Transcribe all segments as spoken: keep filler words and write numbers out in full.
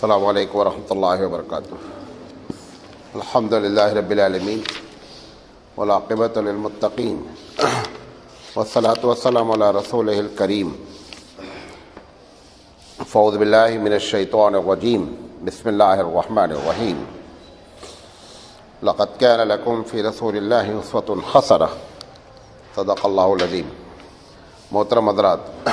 السلام علیکم ورحمۃ اللہ وبرکاتہ۔ الحمد للہ رب العالمین والعاقبۃ للمتقین والصلاۃ والسلام علی رسولہ الکریم۔ فاعوذ باللہ من الشیطان الرجیم، بسم اللہ الرحمن الرحیم۔ لقد کان لکم فی رسول اللہ اسوۃ حسنہ، صدق اللہ العظیم۔ محترم حضرات،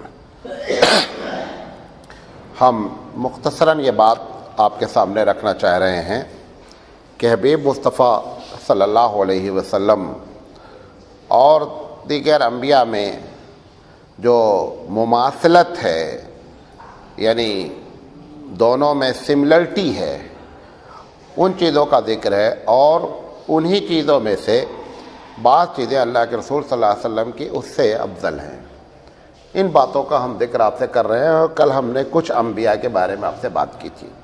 ہم مختصراً یہ بات آپ کے سامنے رکھنا چاہ رہے ہیں کہ حبیب مصطفیٰ صلی اللہ علیہ وسلم اور دیگر انبیاء میں جو مماثلت ہے، یعنی دونوں میں سملرٹی ہے، ان چیزوں کا ذکر ہے، اور انہی چیزوں میں سے بعض چیزیں اللہ کے رسول صلی اللہ علیہ وسلم کی اس سے افضل ہیں۔ ان باتوں کا ہم ذکر آپ سے کر رہے ہیں، اور کل ہم نے کچھ انبیاء کے بارے میں آپ سے بات کی تھی۔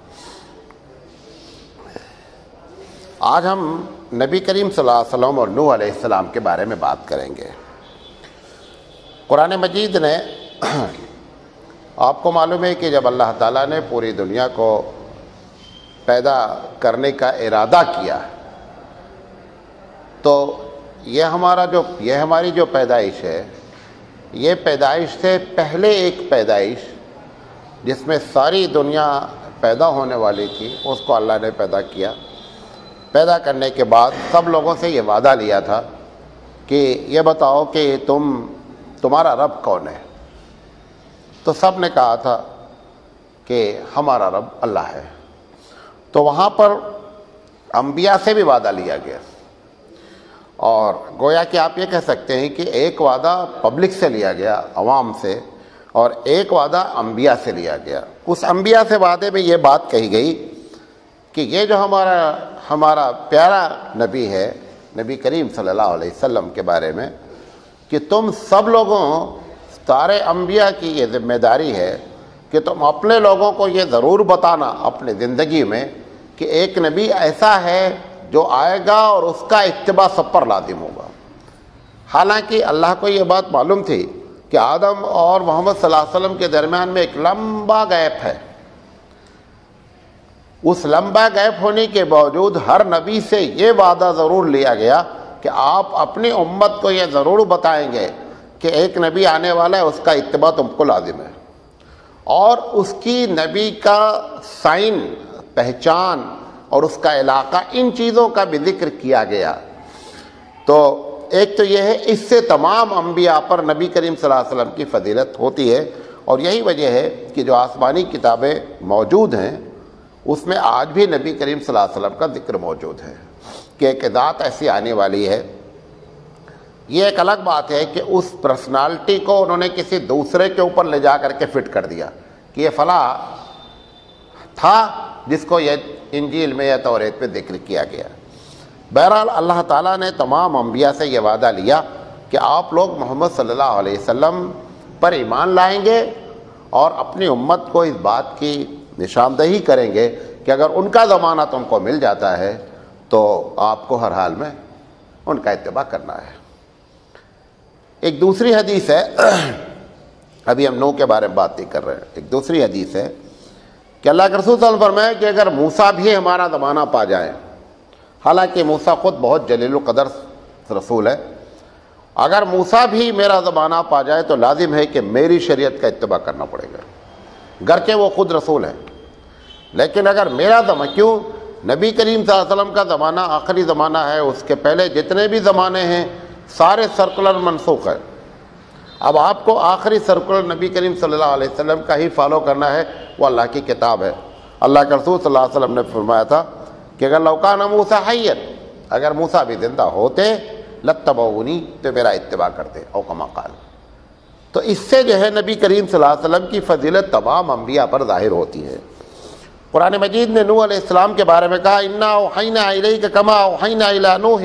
آج ہم نبی کریم صلی اللہ علیہ وسلم اور نوح علیہ السلام کے بارے میں بات کریں گے۔ قرآن مجید نے آپ کو معلوم ہے کہ جب اللہ تعالیٰ نے پوری دنیا کو پیدا کرنے کا ارادہ کیا تو یہ ہمارا جو یہ ہماری جو پیدائش ہے، یہ پیدائش سے پہلے ایک پیدائش جس میں ساری دنیا پیدا ہونے والی تھی، اس کو اللہ نے پیدا کیا۔ پیدا کرنے کے بعد سب لوگوں سے یہ وعدہ لیا تھا کہ یہ بتاؤ کہ تم تمہارا رب کون ہے؟ تو سب نے کہا تھا کہ ہمارا رب اللہ ہے۔ تو وہاں پر انبیاء سے بھی وعدہ لیا گیا، اور گویا کہ آپ یہ کہہ سکتے ہیں کہ ایک وعدہ پبلک سے لیا گیا، عوام سے، اور ایک وعدہ انبیاء سے لیا گیا۔ اس انبیاء سے وعدے میں یہ بات کہی گئی کہ یہ جو ہمارا ہمارا پیارا نبی ہے، نبی کریم صلی اللہ علیہ وسلم کے بارے میں، کہ تم سب لوگوں سارے انبیاء کی یہ ذمہ داری ہے کہ تم اپنے لوگوں کو یہ ضرور بتانا اپنے زندگی میں کہ ایک نبی ایسا ہے جو آئے گا اور اس کا اتباع سب پر لازم ہوگا۔ حالانکہ اللہ کو یہ بات معلوم تھی کہ آدم اور محمد صلی اللہ علیہ وسلم کے درمیان میں ایک لمبا گیپ ہے۔ اس لمبا گیپ ہونے کے باوجود ہر نبی سے یہ وعدہ ضرور لیا گیا کہ آپ اپنی امت کو یہ ضرور بتائیں گے کہ ایک نبی آنے والا ہے، اس کا اتباع تم کو لازم ہے، اور اس کی نبی کا سائن، پہچان اور اس کا علاقہ، ان چیزوں کا بھی ذکر کیا گیا۔ تو ایک تو یہ ہے، اس سے تمام انبیاء پر نبی کریم صلی اللہ علیہ وسلم کی فضیلت ہوتی ہے، اور یہی وجہ ہے کہ جو آسمانی کتابیں موجود ہیں اس میں آج بھی نبی کریم صلی اللہ علیہ وسلم کا ذکر موجود ہے کہ ایک ذات ایسی آنے والی ہے۔ یہ ایک الگ بات ہے کہ اس پرسنالٹی کو انہوں نے کسی دوسرے کے اوپر لے جا کر کے فٹ کر دیا کہ یہ فلاں تھا جس کو یہ انجیل میں یا توریت میں ذکر کیا گیا۔ بہرحال اللہ تعالیٰ نے تمام انبیاء سے یہ وعدہ لیا کہ آپ لوگ محمد صلی اللہ علیہ وسلم پر ایمان لائیں گے اور اپنی امت کو اس بات کی نشاندہی کریں گے کہ اگر ان کا زمانہ تم کو مل جاتا ہے تو آپ کو ہر حال میں ان کا اتباع کرنا ہے۔ ایک دوسری حدیث ہے، ابھی ہم نوح کے بارے میں بات نہیں کر رہے ہیں، ایک دوسری حدیث ہے کہ اللہ کے رسول صلی اللہ علیہ وسلم فرمایا کہ اگر موسیٰ بھی ہمارا زمانہ پا جائیں، حالانکہ موسیٰ خود بہت جلیل القدر رسول ہے، اگر موسیٰ بھی میرا زمانہ پا جائے تو لازم ہے کہ میری شریعت کا اتباع کرنا پڑے گا، گرچہ وہ خود رسول ہے۔ لیکن اگر میرا زمانہ، کیوں؟ نبی کریم صلی اللہ علیہ وسلم کا زمانہ آخری زمانہ ہے، اس کے پہلے جتنے بھی زمانے ہیں سارے سرکولر منسوخ ہے۔ اب آپ کو آخری سرکولر نبی کریم صلی اللہ علیہ وسلم کا ہی فالو کرنا ہے، وہ اللہ کی کتاب ہے۔ اللہ کے رسول صلی اللہ علیہ وسلم نے فرمایا تھا کہ اگر لو کان موسیٰ حیا، اگر موسیٰ بھی زندہ ہوتے لاتبعونی، تو میرا اتباع کرتے، او کما قال۔ تو اس سے جو ہے نبی کریم صلی اللہ علیہ وسلم کی فضیلت تمام انبیاء پر ظاہر ہوتی ہے۔ قرآن مجید نے نوح علیہ السلام کے بارے میں کہا انا اوحینا الیک کما اوحینا الی نوح،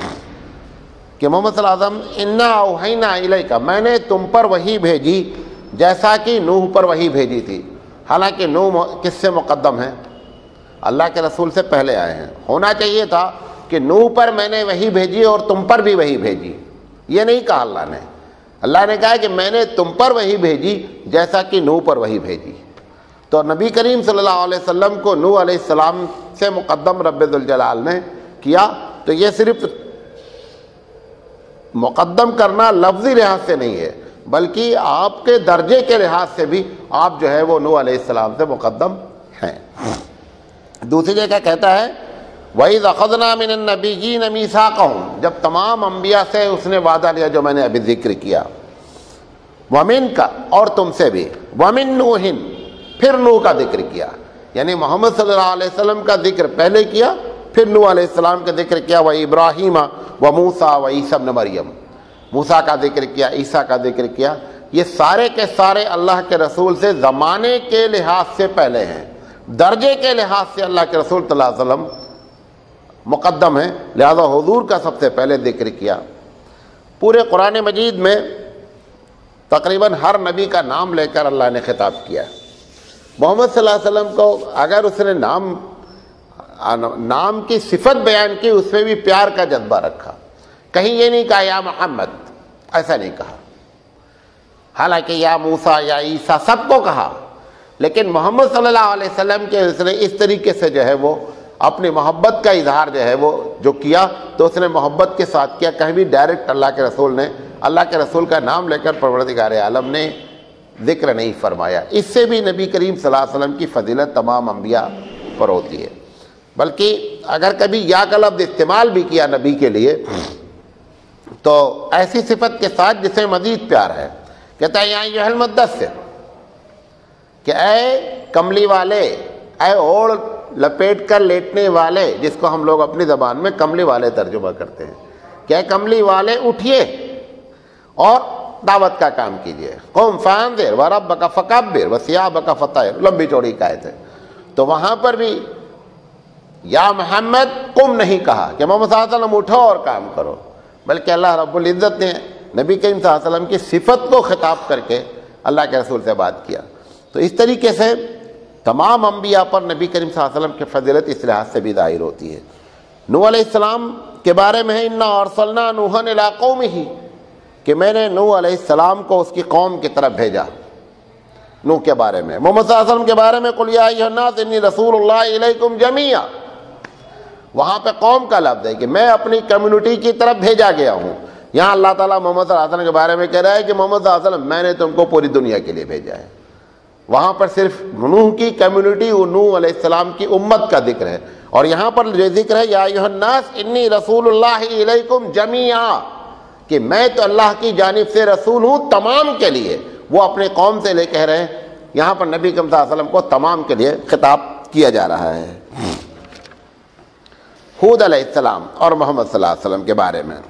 کہ محمد صلی اللہ علیہ وسلم انا اوحینا الیک، میں نے تم پر وحی بھیجی جیسا کہ نوح پر وحی بھیجی تھی۔ حالانکہ نوح کس سے مقدم ہے؟ اللہ کے رسول سے پہلے آئے ہیں۔ ہونا چاہیے تھا کہ نوح پر میں نے وحی بھیجی اور تم پر بھی وحی بھیجی، یہ نہیں کہا اللہ نے۔ اللہ نے کہا کہ میں نے تم پر وحی بھیجی جیسا کہ نوح پر وحی بھیجی۔ تو نبی کریم صلی اللہ علیہ وسلم کو نوح علیہ السلام سے مقدم رب ذوالجلال نے کیا، تو یہ صرف مقدم کرنا لفظی لحاظ سے نہیں ہے، بلکہ آپ کے درجے کے لحاظ سے بھی آپ جو ہے وہ نوح علیہ السلام سے مقدم ہیں۔ دوسری جگہ کہتا ہے وَإِذْ أَخَذْنَا مِنَ النَّبِيِّينَ مِيثَاقَهُمْ، جب تمام انبیاء سے اس نے وعدہ لیا جو میں نے ابھی ذکر کیا، وَمِنْكَ، اور تم سے بھی، وَمِن نُوحٍ، پھر نوح کا ذکر کیا، یعنی محمد صلی اللہ علیہ وسلم کا ذکر پہلے کیا، پھر نوح علیہ السلام کا ذکر کیا، وَإِبْرَاهِيمَ وَمُوسَىٰ وَعِيسَىٰ ابْنَ مریم، موسیٰ کا ذکر کیا، عیسیٰ کا ذکر کیا۔ یہ سارے کے سارے اللہ کے رسول سے زمانے کے لحاظ سے پہلے ہیں، درجے کے لحاظ سے اللہ کے رسول صلی اللہ علیہ وسلم مقدم ہیں، لہذا حضور کا سب سے پہلے ذکر کیا۔ پورے قرآن مجید میں تقریباً ہر نبی کا نام لے کر اللہ نے خطاب کیا۔ محمد صلی اللہ علیہ وسلم کو اگر اس نے نام نام کی صفت بیان کی، اس میں بھی پیار کا جذبہ رکھا، کہیں یہ نہیں کہا یا محمد، ایسا نہیں کہا، حالانکہ یا موسیٰ یا عیسیٰ سب کو کہا، لیکن محمد صلی اللہ علیہ وسلم کے اس نے اس طریقے سے جو ہے وہ اپنی محبت کا اظہار جو ہے وہ جو کیا تو اس نے محبت کے ساتھ کیا، کہیں بھی ڈائریکٹ اللہ کے رسول نے اللہ کے رسول کا نام لے کر پروردگار عالم نے ذکر نہیں فرمایا۔ اس سے بھی نبی کریم صلی اللہ علیہ وسلم کی فضیلت تمام انبیاء پر ہوتی ہے۔ بلکہ اگر کبھی یا کا لفظ استعمال بھی کیا نبی کے لیے تو ایسی صفت کے ساتھ جسے مزید پیار ہے، کہتا ہے یا ایھا المدثر، کہ اے کملی والے، اے اوڑھ لپیٹ کر لیٹنے والے، جس کو ہم لوگ اپنی زبان میں کملی والے ترجمہ کرتے ہیں، کہ اے کملی والے اٹھیے اور دعوت کا کام کیجیے۔ قم فانذر وربک فکبر وثیابک فطہر، لمبی چوڑی آیت ہے۔ تو وہاں پر بھی یا محمد قم نہیں کہا کہ محمد صلی اللہ علیہ وسلم اٹھو اور کام کرو، بلکہ اللہ رب العزت نے نبی کریم صلی اللہ علیہ وسلم کی صفت کو خطاب کر کے اللہ کے رسول سے بات کیا۔ تو اس طریقے سے تمام انبیاء پر نبی کریم صلی اللہ علیہ وسلم کی فضیلت اس لحاظ سے بھی ظاہر ہوتی ہے۔ نوح علیہ السلام کے بارے میں ہے انا ارسلنا نوحا الی قومہ، کہ میں نے نوح علیہ السلام کو اس کی قوم کی طرف بھیجا۔ نوح کے بارے میں محمد صلی اللہ علیہ وسلم کے بارے میں قل یا ایھا الناس انی رسول اللہ الیکم جمیعا، وہاں پہ قوم کا لفظ ہے کہ میں اپنی کمیونٹی کی طرف بھیجا گیا ہوں۔ یہاں اللہ تعالیٰ محمد صلی اللہ علیہ وسلم کے بارے میں کہہ رہا ہے کہ محمد صلی اللہ علیہ وسلم میں نے تم کو پوری دنیا کے لیے بھیجا ہے۔ وہاں پر صرف نوح کی کمیونٹی اور نوح علیہ السلام کی امت کا ذکر ہے، اور یہاں پر جو ذکر ہے یا ایھا الناس انی رسول اللہ الیکم جمیعا، کہ میں تو اللہ کی جانب سے رسول ہوں تمام کے لیے۔ وہ اپنے قوم سے لے کہہ رہے ہیں، یہاں پر نبی صلی اللہ علیہ وسلم کو تمام کے لیے خطاب کیا جا رہا ہے۔ ہود علیہ السلام اور محمد صلی اللہ علیہ وسلم کے بارے میں،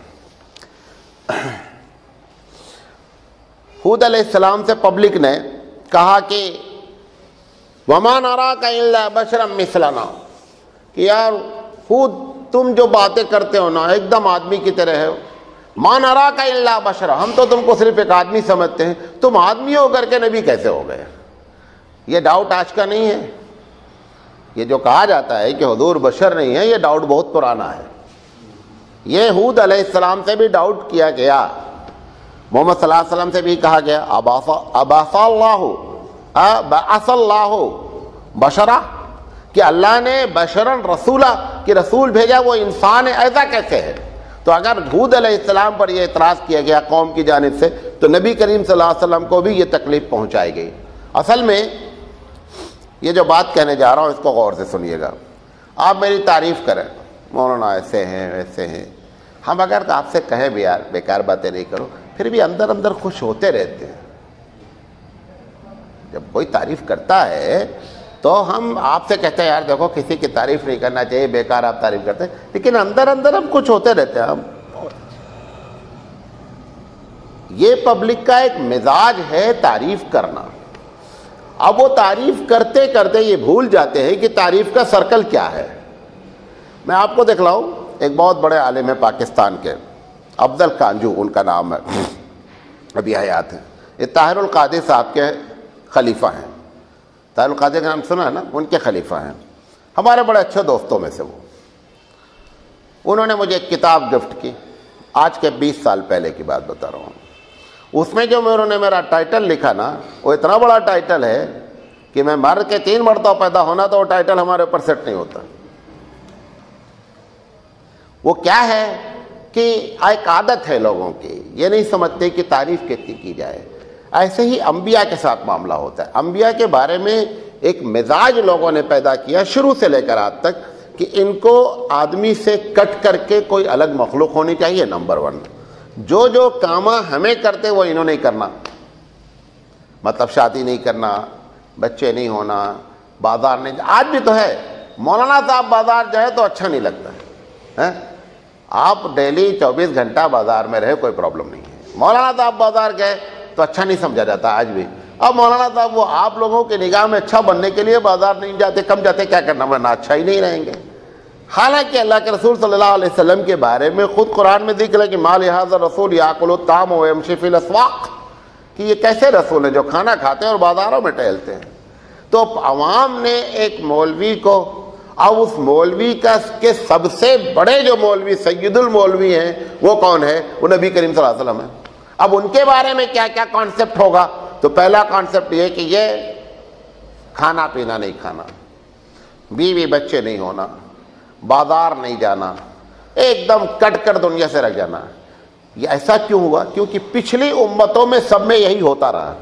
ہود علیہ السلام سے پبلک نے کہا کہ وَمَا نَرَاكَ إِلَّا بَشَرًا مِثْلَنَا، کہ یار ہود تم جو باتیں کرتے ہو نا ایک دم آدمی کی طرح ہو، مَا نَرَاكَ إِلَّا بَشَرًا، ہم تو تم کو صرف ایک آدمی سمجھتے ہیں، تم آدمی ہو کر کے نبی کیسے ہو گئے؟ یہ ڈاؤٹ آج کا نہیں ہے، یہ جو کہا جاتا ہے کہ حضور بشر نہیں ہے، یہ ڈاؤٹ بہت پرانا ہے۔ یہ ہود علیہ السلام سے بھی ڈاؤٹ کیا گیا، محمد صلی اللہ علیہ وسلم سے بھی کہا گیا ابعث اللہ ابعث اللہ بشرا، کہ اللہ نے بشرا رسولہ، کہ رسول بھیجا وہ انسان ہے، ایسا کیسے ہے؟ تو اگر ہود علیہ السلام پر یہ اعتراض کیا گیا قوم کی جانب سے تو نبی کریم صلی اللہ علیہ وسلم کو بھی یہ تکلیف پہنچائی گئی۔ اصل میں یہ جو بات کہنے جا رہا ہوں اس کو غور سے سنیے گا۔ آپ میری تعریف کریں، مولانا ایسے ہیں ویسے ہیں، ہم اگر آپ سے کہیں بھی یار بیکار باتیں نہیں کرو، پھر بھی اندر اندر خوش ہوتے رہتے ہیں۔ جب کوئی تعریف کرتا ہے تو ہم آپ سے کہتے ہیں یار دیکھو کسی کی تعریف نہیں کرنا چاہیے، بیکار آپ تعریف کرتے ہیں، لیکن اندر اندر ہم کچھ ہوتے رہتے ہیں۔ ہم یہ پبلک کا ایک مزاج ہے تعریف کرنا۔ اب وہ تعریف کرتے کرتے یہ بھول جاتے ہیں کہ تعریف کا سرکل کیا ہے۔ میں آپ کو دکھلاؤں، ایک بہت بڑے عالم ہے پاکستان کے، افضل کانجو ان کا نام ہے، ابھی حیات ہیں، یہ طاہر القادری صاحب کے خلیفہ ہیں۔ طاہر القادری کا نام سنا ہے نا، ان کے خلیفہ ہیں، ہمارے بڑے اچھے دوستوں میں سے وہ۔ انہوں نے مجھے ایک کتاب گفٹ کی، آج کے بیس سال پہلے کی بات بتا رہا ہوں۔ اس میں جو انہوں نے میرا ٹائٹل لکھا نا، وہ اتنا بڑا ٹائٹل ہے کہ میں مرد کے تین مرتبہ پیدا ہونا تو وہ ٹائٹل ہمارے اوپر سیٹ نہیں ہوتا. وہ کیا ہے کہ ایک عادت ہے لوگوں کی, یہ نہیں سمجھتے کہ تعریف کتنی کی جائے. ایسے ہی انبیاء کے ساتھ معاملہ ہوتا ہے. انبیاء کے بارے میں ایک مزاج لوگوں نے پیدا کیا شروع سے لے کر آج تک کہ ان کو آدمی سے کٹ کر کے کوئی الگ مخلوق ہونی چاہیے. نمبر ون, جو جو کام ہمیں کرتے وہ انہوں نے کرنا, مطلب شادی نہیں کرنا, بچے نہیں ہونا, بازار نہیں. آج بھی تو ہے, مولانا صاحب بازار جائے تو اچھا نہیں لگتا ہے. آپ ڈیلی چوبیس گھنٹہ بازار میں رہے کوئی پرابلم نہیں ہے. مولانا صاحب بازار گئے تو اچھا نہیں سمجھا جاتا آج بھی. اب مولانا صاحب وہ آپ لوگوں کی نگاہ میں اچھا بننے کے لیے بازار نہیں جاتے, کم جاتے, کیا کرنا, ورنہ اچھا ہی نہیں رہیں گے. حالانکہ اللہ کے رسول صلی اللہ علیہ وسلم کے بارے میں خود قرآن میں ذکر ہے کہ ما لہذا رسول یاکل الطعام ویمشی فی الاسواق, کہ یہ کیسے رسول ہیں جو کھانا کھاتے ہیں اور بازاروں میں ٹہلتے ہیں. تو عوام نے ایک مولوی کو, اب اس مولوی کا کے سب سے بڑے جو مولوی سید المولوی ہیں وہ کون ہے, وہ نبی کریم صلی اللہ علیہ وسلم ہے. اب ان کے بارے میں کیا کیا کانسیپٹ ہوگا, تو پہلا کانسیپٹ یہ کہ یہ کھانا پینا نہیں کھانا, بیوی بچے نہیں ہونا, بازار نہیں جانا, ایک دم کٹ کر دنیا سے رہ جانا. یہ ایسا کیوں ہوا؟ کیونکہ پچھلی امتوں میں سب میں یہی ہوتا رہا.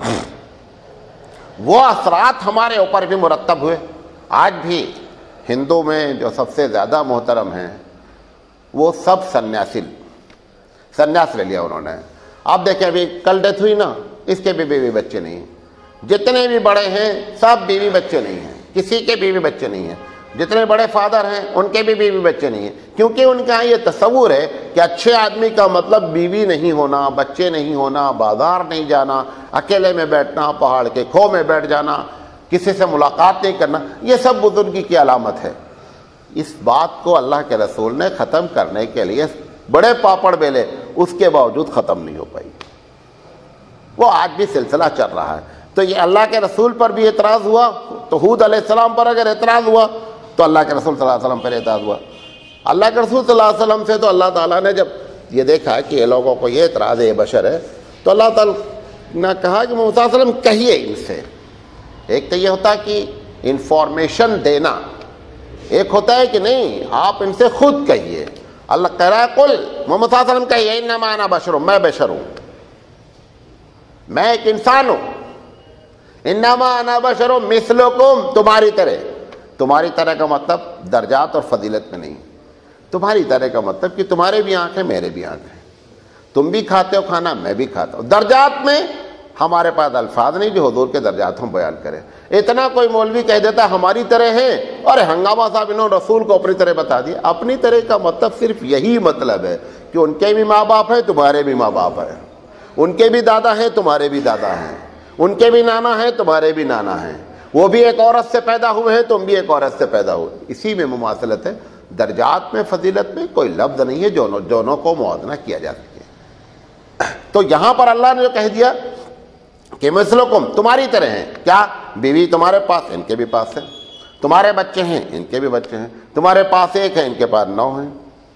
وہ اثرات ہمارے اوپر بھی مرتب ہوئے. آج بھی ہندو میں جو سب سے زیادہ محترم ہیں وہ سب سنیاسی, سنیاس لے لیا انہوں نے. آپ دیکھیں ابھی کل ڈیتھ ہوئی نا, اس کے بھی بیوی بچے نہیں ہیں. جتنے بھی بڑے ہیں سب بیوی بچے نہیں ہیں, کسی کے بیوی بچے نہیں ہیں. جتنے بڑے فادر ہیں ان کے بھی بیوی بچے نہیں ہیں, کیونکہ ان کا یہ تصور ہے کہ اچھے آدمی کا مطلب بیوی نہیں ہونا, بچے نہیں ہونا, بازار نہیں جانا, اکیلے میں بیٹھنا, پہاڑ کے کھو میں بیٹھ جانا, کسی سے ملاقات نہیں کرنا. یہ سب بزرگی کی علامت ہے. اس بات کو اللہ کے رسول نے ختم کرنے کے لیے بڑے پاپڑ بیلے, اس کے باوجود ختم نہیں ہو پائی. وہ آج بھی سلسلہ چل رہا ہے. تو یہ اللہ کے رسول پر بھی اعتراض ہوا, تو حود علیہ السلام پر اگر اعتراض ہوا تو اللہ کے رسول صلی اللہ علیہ وسلم پر اعتراض ہوا. اللہ کے رسول صلی اللہ علیہ وسلم سے تو اللہ تعالیٰ نے جب یہ دیکھا کہ یہ لوگوں کو یہ اعتراض ہے, یہ بشر ہے, تو اللہ تعالیٰ نے کہا کہ محمد صلی اللہ علیہ وسلم کہیے ان سے. ایک تو یہ ہوتا ہے کہ انفارمیشن دینا, ایک ہوتا ہے کہ نہیں آپ ان سے خود کہیے. اللہ کہہ رہا ہے قل, محمد صلی اللہ علیہ وسلم کہیے انما انا بشر, میں بشر ہوں, میں ایک انسان ہوں. انما انا بشر مثلکم, تمہاری طرح. تمہاری طرح کا مطلب درجات اور فضیلت میں نہیں. تمہاری طرح کا مطلب کہ تمہارے بھی آنکھ ہیں میرے بھی آنکھ ہیں, تم بھی کھاتے ہو کھانا, میں بھی کھاتا ہوں. درجات میں ہمارے پاس الفاظ نہیں جو حضور کے درجات ہم بیان کریں. اتنا کوئی مولوی کہہ دیتا ہماری طرح ہے, اور ہنگامہ صاحب انہوں نے رسول کو اپنی طرح بتا دیا. اپنی طرح کا مطلب صرف یہی مطلب ہے کہ ان کے بھی ماں باپ ہیں, تمہارے بھی ماں باپ ہیں, ان کے بھی دادا ہیں, تمہارے بھی دادا ہیں, ان کے بھی نانا ہیں, تمہارے بھی نانا ہیں, وہ بھی ایک عورت سے پیدا ہوئے ہیں, تم بھی ایک عورت سے پیدا ہوئے. اسی میں مماثلت ہے. درجات میں فضیلت میں کوئی لفظ نہیں ہے جو دونوں کو موازنہ کیا جا سکے. تو یہاں پر اللہ نے جو کہہ دیا کہ مثلکم, تمہاری طرح ہیں. کیا؟ بیوی تمہارے پاس, ان کے بھی پاس ہے. تمہارے بچے ہیں, ان کے بھی بچے ہیں. تمہارے پاس ایک ہے, ان کے پاس نو ہیں.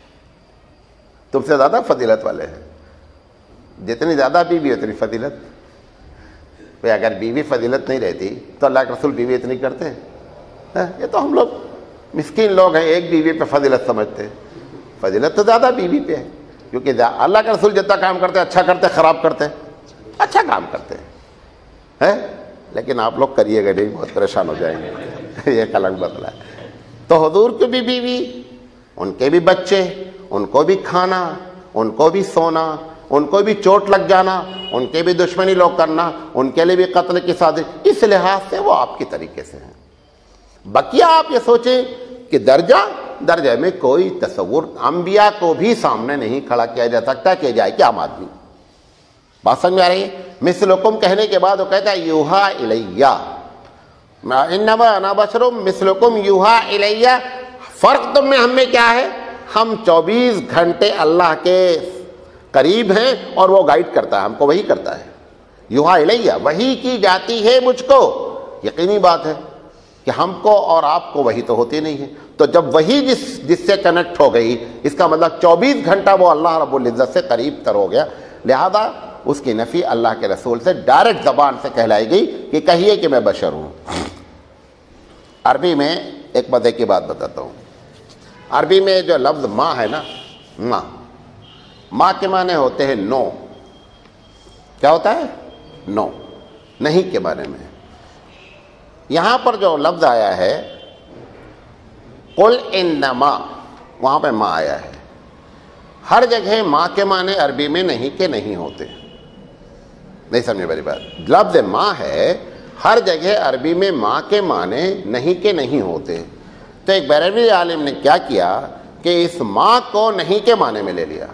تم سے زیادہ فضیلت والے ہیں. جتنی زیادہ بیوی اتنی فضیلت. بھئی اگر بیوی فضیلت نہیں رہتی تو اللہ کے رسول بیوی اتنی کرتے ہیں؟ یہ تو ہم لوگ مسکین لوگ ہیں, ایک بیوی پہ فضیلت سمجھتے ہیں. فضیلت تو زیادہ بیوی پہ ہے, کیونکہ اللہ کے رسول جتنا کام کرتے ہیں, اچھا کرتے, خراب کرتے, اچھا کام کرتے ہیں. لیکن آپ لوگ کریے گا نہیں, بہت پریشان ہو جائیں گے. یہ ایک الگ بدلا ہے. تو حضور کی بھی بیوی, ان کے بھی بچے, ان کو بھی کھانا, ان کو بھی سونا, ان کو بھی چوٹ لگ جانا, ان کے بھی دشمنی لوگ کرنا, ان کے لیے بھی قتل کی سازش. اس لحاظ سے وہ آپ کی طریقے سے ہیں. بقیہ آپ یہ سوچیں کہ درجہ درجہ میں کوئی تصور انبیاء کو بھی سامنے نہیں کھڑا کیا جا سکتا کہ جائے کہ عام آدمی. بات سمجھ میں آ رہی ہے؟ مثلکم کہنے کے بعد وہ کہتا ہے یوحا الیہ, انما انا بشر مثلکم یوحا الیہ. فرق تم میں ہم میں کیا ہے؟ ہم چوبیس گھنٹے اللہ کے قریب ہیں اور وہ گائیڈ کرتا ہے, ہم کو وہی کرتا ہے. یوحا الیہ, وحی کی جاتی ہے مجھ کو. یقینی بات ہے کہ ہم کو اور آپ کو وحی تو ہوتی نہیں ہے. تو جب وہی جس جس سے کنیکٹ ہو گئی, اس کا مطلب چوبیس گھنٹہ وہ اللہ رب العزت سے قریب تر ہو گیا. لہذا اس کی نفی اللہ کے رسول سے ڈائریکٹ زبان سے کہلائی گئی کہ کہیے کہ میں بشر ہوں. عربی میں ایک مزے کی بات بتاتا ہوں. عربی میں جو لفظ ماں ہے نا، ماں ماں کے معنی ہوتے ہیں نو. کیا ہوتا ہے؟ نو، نہیں کے معنی میں. یہاں پر جو لفظ آیا ہے قل انما، وہاں پہ ماں آیا ہے. ہر جگہ ماں کے معنی عربی میں نہیں کے نہیں ہوتے. نہیں سمجھے میری بات؟ لفظ ماں ہے، ہر جگہ عربی میں ماں کے معنی نہیں کے نہیں ہوتے. تو ایک بریلوی عالم نے کیا کیا کہ اس ماں کو نہیں کے معنی میں لے لیا.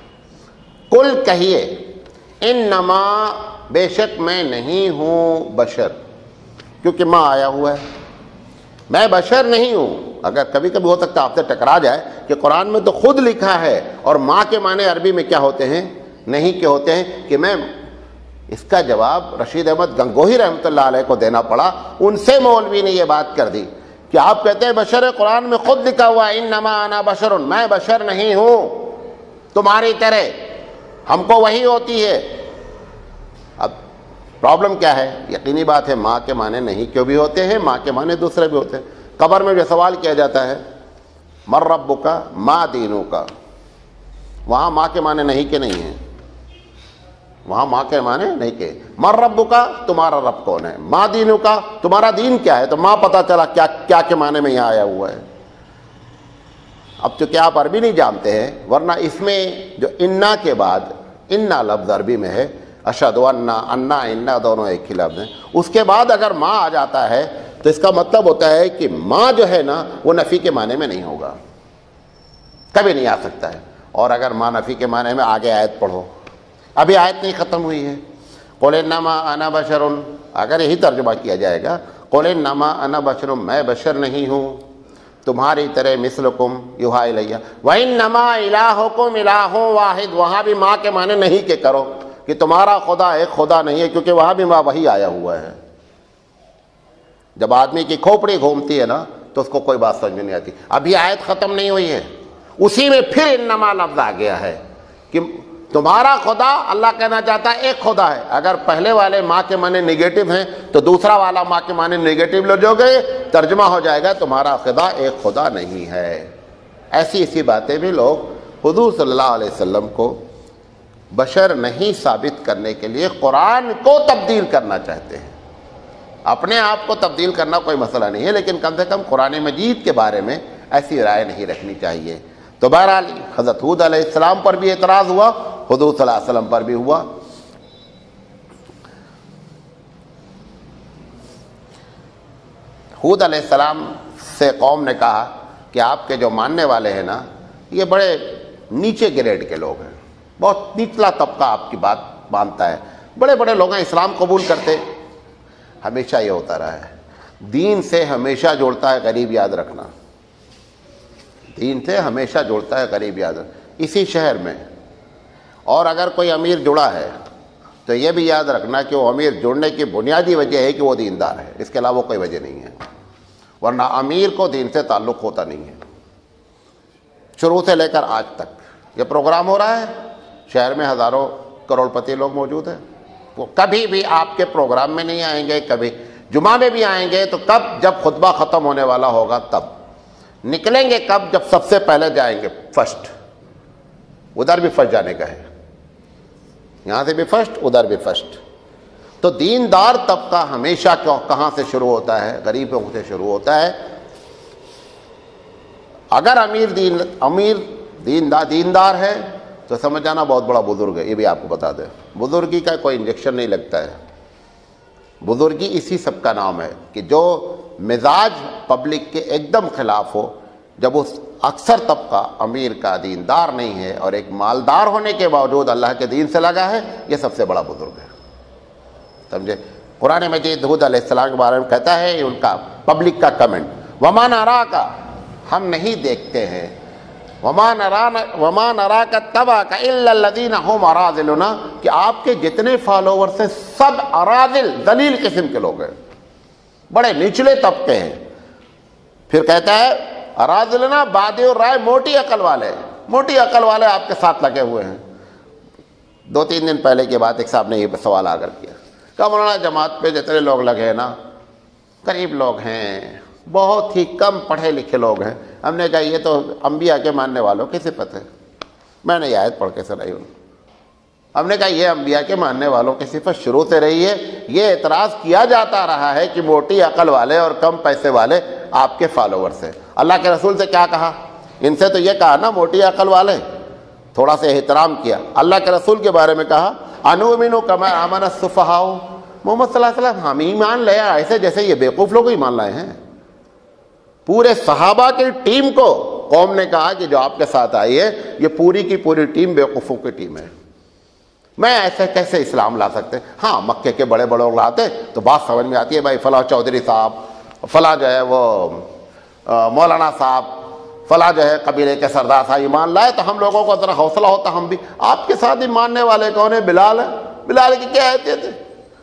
قل کہیے انما، بے شک میں نہیں ہوں بشر، کیونکہ ماں آیا ہوا ہے. میں بشر نہیں ہوں. اگر کبھی کبھی ہو سکتا ہے آپ سے ٹکرا جائے کہ قرآن میں تو خود لکھا ہے اور ماں کے معنی عربی میں کیا ہوتے ہیں؟ نہیں کے ہوتے ہیں. کہ میں اس کا جواب رشید احمد گنگوہی رحمۃ اللہ علیہ کو دینا پڑا. ان سے مولوی نے یہ بات کر دی کہ آپ کہتے ہیں بشر، قرآن میں خود لکھا ہوا ہے انما انا بشر، میں بشر نہیں ہوں تمہاری طرح، ہم کو وہی ہوتی ہے. اب پرابلم کیا ہے؟ یقینی بات ہے ماں کے معنی نہیں کیوں بھی ہوتے ہیں، ماں کے معنی دوسرے بھی ہوتے ہیں. قبر میں جو سوال کیا جاتا ہے من ربک ما دینک، وہاں ماں کے معنی نہیں کہ نہیں ہیں، وہاں ماں کے معنی نہیں کہ من ربک، تمہارا رب کون ہے، ما دینک، تمہارا دین کیا ہے. تو ماں پتہ چلا کیا کیا کے معنی میں یہاں آیا ہوا ہے. اب چونکہ آپ عربی نہیں جانتے ہیں، ورنہ اس میں جو انا کے بعد انا لفظ عربی میں ہے، اشہد انا، انا انا دونوں ایک ہی لفظ ہیں. اس کے بعد اگر ماں آ جاتا ہے تو اس کا مطلب ہوتا ہے کہ ماں جو ہے نا وہ نفی کے معنی میں نہیں ہوگا، کبھی نہیں آ سکتا ہے. اور اگر ماں نفی کے معنی میں، آگے آیت پڑھو، ابھی آیت نہیں ختم ہوئی ہے. قل انما انا بشر، اگر یہی ترجمہ کیا جائے گا قل انما انا بشر، میں بشر نہیں ہوں تمہاری طرح، مثلکم یوحا الی وانما الہکم الہ واحد، وہاں بھی ماں کے معنی نہیں کہ کرو کہ تمہارا خدا ایک خدا نہیں ہے، کیونکہ وہاں بھی ماں وہی آیا ہوا ہے. جب آدمی کی کھوپڑی گھومتی ہے نا تو اس کو کوئی بات سمجھ میں نہیں آتی. ابھی آیت ختم نہیں ہوئی ہے، اسی میں پھر انما لفظ آ گیا ہے کہ تمہارا خدا، اللہ کہنا چاہتا ہے ایک خدا ہے. اگر پہلے والے ماں کے معنی نگیٹو ہیں تو دوسرا والا ماں کے معنی نگیٹو لے جو گئے، ترجمہ ہو جائے گا تمہارا خدا ایک خدا نہیں ہے. ایسی ایسی باتیں بھی لوگ حضور صلی اللہ علیہ وسلم کو بشر نہیں ثابت کرنے کے لیے قرآن کو تبدیل کرنا چاہتے ہیں. اپنے آپ کو تبدیل کرنا کوئی مسئلہ نہیں ہے، لیکن کم سے کم قرآن مجید کے بارے میں ایسی رائے نہیں رکھنی چاہیے. تو بہرحال حضرت ہود علیہ السلام پر بھی اعتراض ہوا، حضور صلی اللہ علیہ وسلم پر بھی ہوا. ہود علیہ السلام سے قوم نے کہا کہ آپ کے جو ماننے والے ہیں نا یہ بڑے نیچے گریڈ کے لوگ ہیں، بہت نچلا طبقہ آپ کی بات مانتا ہے. بڑے بڑے لوگ ہیں اسلام قبول کرتے. ہمیشہ یہ ہوتا رہا ہے، دین سے ہمیشہ جوڑتا ہے غریب، یاد رکھنا، دین سے ہمیشہ جوڑتا ہے غریب، یاد رکھنا. اسی شہر میں اور اگر کوئی امیر جڑا ہے تو یہ بھی یاد رکھنا کہ وہ امیر جڑنے کی بنیادی وجہ ہے کہ وہ دیندار ہے، اس کے علاوہ کوئی وجہ نہیں ہے. ورنہ امیر کو دین سے تعلق ہوتا نہیں ہے. شروع سے لے کر آج تک یہ پروگرام ہو رہا ہے، شہر میں ہزاروں کروڑ پتی لوگ موجود ہیں، وہ کبھی بھی آپ کے پروگرام میں نہیں آئیں گے. کبھی جمعہ میں بھی آئیں گے تو کب؟ جب خطبہ ختم ہونے والا ہوگا تب. نکلیں گے کب؟ جب سب سے پہلے جائیں گے فرسٹ. ادھر بھی فرسٹ جانے کا ہے، یہاں سے بھی فرسٹ، ادھر بھی فرسٹ. تو دیندار طبقہ ہمیشہ کہاں سے شروع ہوتا ہے؟ غریبوں سے شروع ہوتا ہے. اگر امیر دین امیر دیندار دیندار ہے تو سمجھ جانا بہت بڑا بزرگ ہے. یہ بھی آپ کو بتا دیں، بزرگی کا کوئی انجیکشن نہیں لگتا ہے. بزرگی اسی سب کا نام ہے کہ جو مزاج پبلک کے ایک دم خلاف ہو. جب اس اکثر طبقہ امیر کا دیندار نہیں ہے اور ایک مالدار ہونے کے باوجود اللہ کے دین سے لگا ہے، یہ سب سے بڑا بزرگ ہے. سمجھے؟ قرآن مجید ہود علیہ السلام کے بارے میں کہتا ہے، ان کا پبلک کا کمنٹ، وَمَا نَرَاكَ، ہم نہیں دیکھتے ہیں، وَمَا نَرَاكَ اتَّبَعَكَ إِلَّا الَّذِينَ هُمْ أَرَاذِلُنَا، کہ آپ کے جتنے فالوورز ہیں سب اراذل، ذلیل قسم کے لوگ ہیں، بڑے نچلے طبقے ہیں. پھر کہتا ہے اراذلنا بادی الرائے، موٹی عقل والے، موٹی عقل والے آپ کے ساتھ لگے ہوئے ہیں. دو تین دن پہلے کی بات، ایک صاحب نے یہ سوال آ کر کیا کہ مولانا جماعت پہ جتنے لوگ لگے ہیں نا، قریب لوگ ہیں، بہت ہی کم پڑھے لکھے لوگ ہیں. ہم نے کہا یہ تو انبیاء کے ماننے والوں کی صفت ہے. میں نے یہ آیت پڑھ کے سنائی ان. ہم نے کہا یہ انبیاء کے ماننے والوں کی صفت شروع سے رہی ہے. یہ اعتراض کیا جاتا رہا ہے کہ موٹی عقل والے اور کم پیسے والے آپ کے فالوورز ہیں. اللہ کے رسول سے کیا کہا؟ ان سے تو یہ کہا نا موٹی عقل والے، تھوڑا سا احترام کیا. اللہ کے رسول کے بارے میں کہا انؤمن کما آمن السفہاء. محمد صلی اللہ علیہ وسلم ہم ایمان لے ایسے جیسے یہ بیوقوف لوگ ایمان لائے ہیں. پورے صحابہ کی ٹیم کو قوم نے کہا کہ جو آپ کے ساتھ آئی ہے یہ پوری کی پوری ٹیم بیوقوفوں کی ٹیم ہے. میں ایسے کیسے اسلام لا سکتے؟ ہاں مکے کے بڑے بڑے لوگ لاتے تو بات سمجھ میں آتی ہے، بھائی فلاں چودھری صاحب، فلاں جو ہے وہ مولانا صاحب، فلاں جو ہے قبیلے کے سردار صاحب ایمان لائے تو ہم لوگوں کو ذرا حوصلہ ہوتا. ہم بھی آپ کے ساتھ ہی ماننے والے کون ہیں؟ بلال ہے. بلال کی کیا حیثیت ہے؟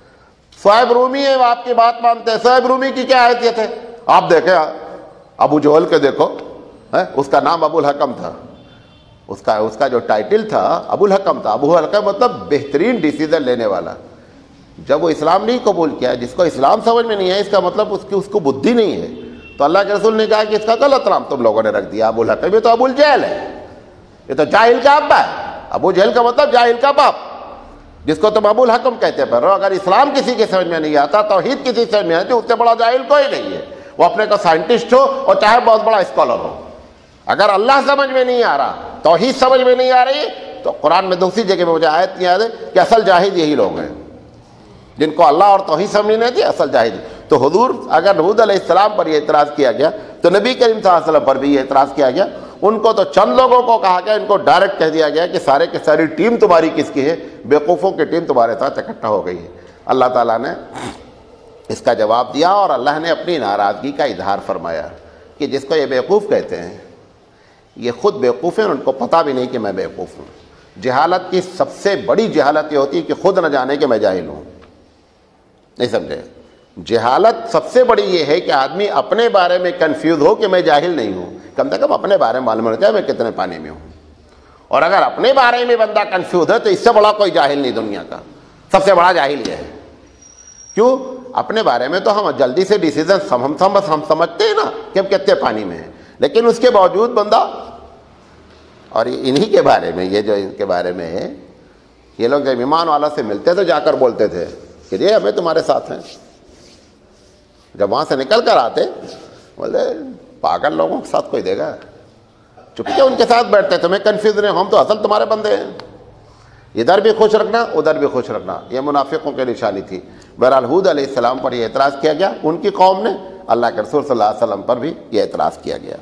صہیب رومی ہے، وہ آپ کی بات مانتے ہیں. صہیب رومی کی کیا حیثیت ہے؟ آپ دیکھیں ابو جہل کے دیکھو، اس کا نام ابو الحکم تھا، اس کا اس کا جو ٹائٹل تھا ابو الحکم تھا. ابو الحکم مطلب بہترین ڈیسیزن لینے والا. جب وہ اسلام نہیں قبول کیا، جس کو اسلام سمجھ میں نہیں ہے، اس کا مطلب اس کی اس کو بدھی نہیں ہے. تو اللہ کے رسول نے کہا کہ اس کا غلط نام تم لوگوں نے رکھ دیا ابو الحکم. یہ تو ابو الجہل ہے، یہ تو جاہل کا ابا ہے. ابو جہل کا مطلب جاہل کا باپ، جس کو تم ابو الحکم کہتے پھر رہو. اگر اسلام کسی کے سمجھ میں نہیں آتا، توحید کسی سمجھ میں آتی، اس سے بڑا جاہل کوئی نہیں ہے. وہ اپنے کو سائنٹسٹ ہو اور چاہے بہت بڑا اسکالر ہو، اگر اللہ سمجھ میں نہیں آ رہا، توحید سمجھ میں نہیں آ رہی، تو قرآن میں دوسری جگہ میں مجھے آیت یاد ہے کہ اصل جاہد یہی لوگ ہیں جن کو اللہ اور توحید سمجھ نہیں آتی، اصل جاہد. تو حضور اگر حود علیہ السلام پر یہ اعتراض کیا گیا تو نبی کریم صلی اللہ علیہ وسلم پر بھی یہ اعتراض کیا گیا. ان کو تو چند لوگوں کو کہا گیا، ان کو ڈائریکٹ کہہ دیا گیا کہ سارے کی ساری ٹیم تمہاری کس کی ہے؟ بیوقوفوں کی ٹیم تمہارے ساتھ اکٹھا ہو گئی ہے. اللہ تعالیٰ نے اس کا جواب دیا اور اللہ نے اپنی ناراضگی کا اظہار فرمایا کہ جس کو یہ بیوقوف کہتے ہیں یہ خود بیوقوف ہیں، ان کو پتہ بھی نہیں کہ میں بیوقوف ہوں. جہالت کی سب سے بڑی جہالت یہ ہوتی ہے کہ خود نہ جانے کہ میں جاہل ہوں. نہیں سمجھے؟ جہالت سب سے بڑی یہ ہے کہ آدمی اپنے بارے میں کنفیوز ہو کہ میں جاہل نہیں ہوں. کم سے کم اپنے بارے میں معلوم ہونا چاہیے میں کتنے پانی میں ہوں. اور اگر اپنے بارے میں بندہ کنفیوز ہے تو اس سے بڑا کوئی جاہل نہیں دنیا کا. سب سے بڑا جاہل یہ ہے. کیوں؟ اپنے بارے میں تو ہم جلدی سے ڈیسیزن ہم ہم ہم سمجھتے ہیں نا کہ ہم کتنے پانی میں ہیں، لیکن اس کے باوجود بندہ، اور انہی کے بارے میں، یہ جو ان کے بارے میں ہے، یہ لوگ جب ایمان والا سے ملتے تو جا کر بولتے تھے کہ یہ ہمیں تمہارے ساتھ ہیں. جب وہاں سے نکل کر آتے بولے پاگل لوگوں کے ساتھ کوئی دے گا، چونکہ ان کے ساتھ بیٹھتے تمہیں کنفیوز نہیں، ہم تو اصل تمہارے بندے ہیں. ادھر بھی خوش رکھنا ادھر بھی خوش رکھنا، یہ منافقوں کی نشانی تھی. بہرحال حود علیہ السلام پر یہ اعتراض کیا گیا، ان کی قوم نے. اللہ کے رسول صلی اللہ علیہ وسلم پر بھی یہ اعتراض کیا گیا.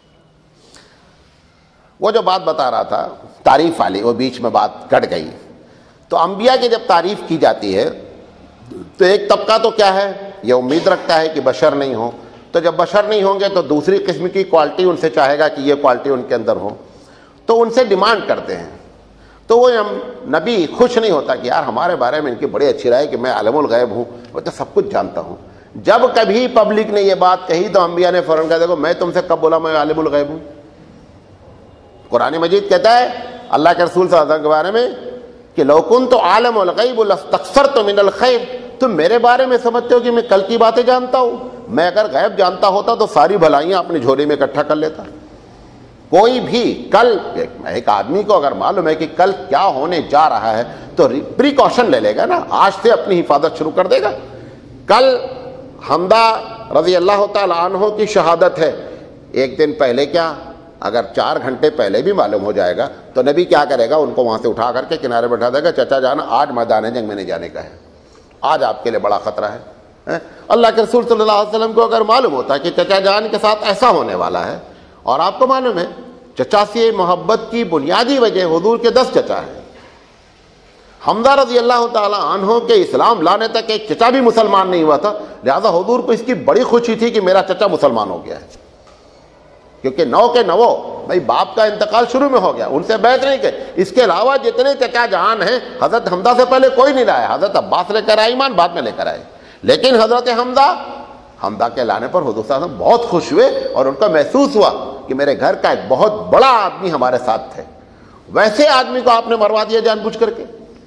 وہ جو بات بتا رہا تھا تعریف والی، وہ بیچ میں بات کٹ گئی. تو انبیاء کی جب تعریف کی جاتی ہے تو ایک طبقہ تو کیا ہے، یہ امید رکھتا ہے کہ بشر نہیں ہو. تو جب بشر نہیں ہوں گے تو دوسری قسم کی کوالٹی ان سے چاہے گا کہ یہ کوالٹی ان کے اندر ہو، تو ان سے ڈیمانڈ کرتے ہیں. تو وہ نبی خوش نہیں ہوتا کہ یار ہمارے بارے میں ان کی بڑی اچھی رائے کہ میں عالم الغیب ہوں، وہ تو سب کچھ جانتا ہوں. جب کبھی پبلک نے یہ بات کہی تو انبیاء نے فوراً کہا دیکھو میں تم سے کب بولا میں عالم الغیب ہوں؟ قرآن مجید کہتا ہے اللہ کے رسول صلی اللہ علیہ وسلم کے بارے میں کہ لو کنت عالم الغیب لاستکثرت من الخیر. تم میرے بارے میں سمجھتے ہو کہ میں کل کی باتیں جانتا ہوں؟ میں اگر غیب جانتا ہوتا تو ساری بھلائیاں اپنی جھولی میں اکٹھا کر لیتا. کوئی بھی کل ایک آدمی کو اگر معلوم ہے کہ کل کیا ہونے جا رہا ہے تو پریکاشن لے لے گا نا، آج سے اپنی حفاظت شروع کر دے گا. کل حمدہ رضی اللہ تعالی عنہ کی شہادت ہے، ایک دن پہلے کیا اگر چار گھنٹے پہلے بھی معلوم ہو جائے گا تو نبی کیا کرے گا، ان کو وہاں سے اٹھا کر کے کنارے بٹھا دے گا، چچا جانا آج میدان جنگ میں نہیں جانے کا ہے، آج آپ کے لیے بڑا خطرہ ہے. اللہ کے رسول صلی اللہ علیہ وسلم کو اگر معلوم ہوتا کہ چچا جان کے ساتھ ایسا ہونے والا ہے، اور آپ کو معلوم ہے چچا سے محبت کی بنیادی وجہ حضور کے دس چچا ہیں. حمزہ رضی اللہ تعالی عنہ کے اسلام لانے تک ایک چچا بھی مسلمان نہیں ہوا تھا، لہذا حضور کو اس کی بڑی خوشی تھی کہ میرا چچا مسلمان ہو گیا ہے، کیونکہ نو کے نو بھائی باپ کا انتقال شروع میں ہو گیا، ان سے بیعت نہیں کہ. اس کے علاوہ جتنے چچا جہان ہیں حضرت حمزہ سے پہلے کوئی نہیں لایا، حضرت عباس لے کر آئے ایمان، بعد میں لے کر آئے. لیکن حضرت حمزہ حمزہ کے لانے پر حضور صلی اللہ علیہ وسلم بہت خوش ہوئے اور ان کو محسوس ہوا کہ میرے گھر کا ایک بہت بڑا آدمی ہمارے ساتھ تھے. ویسے آدمی کو آپ نے مروا دیا جان بوجھ کر کے.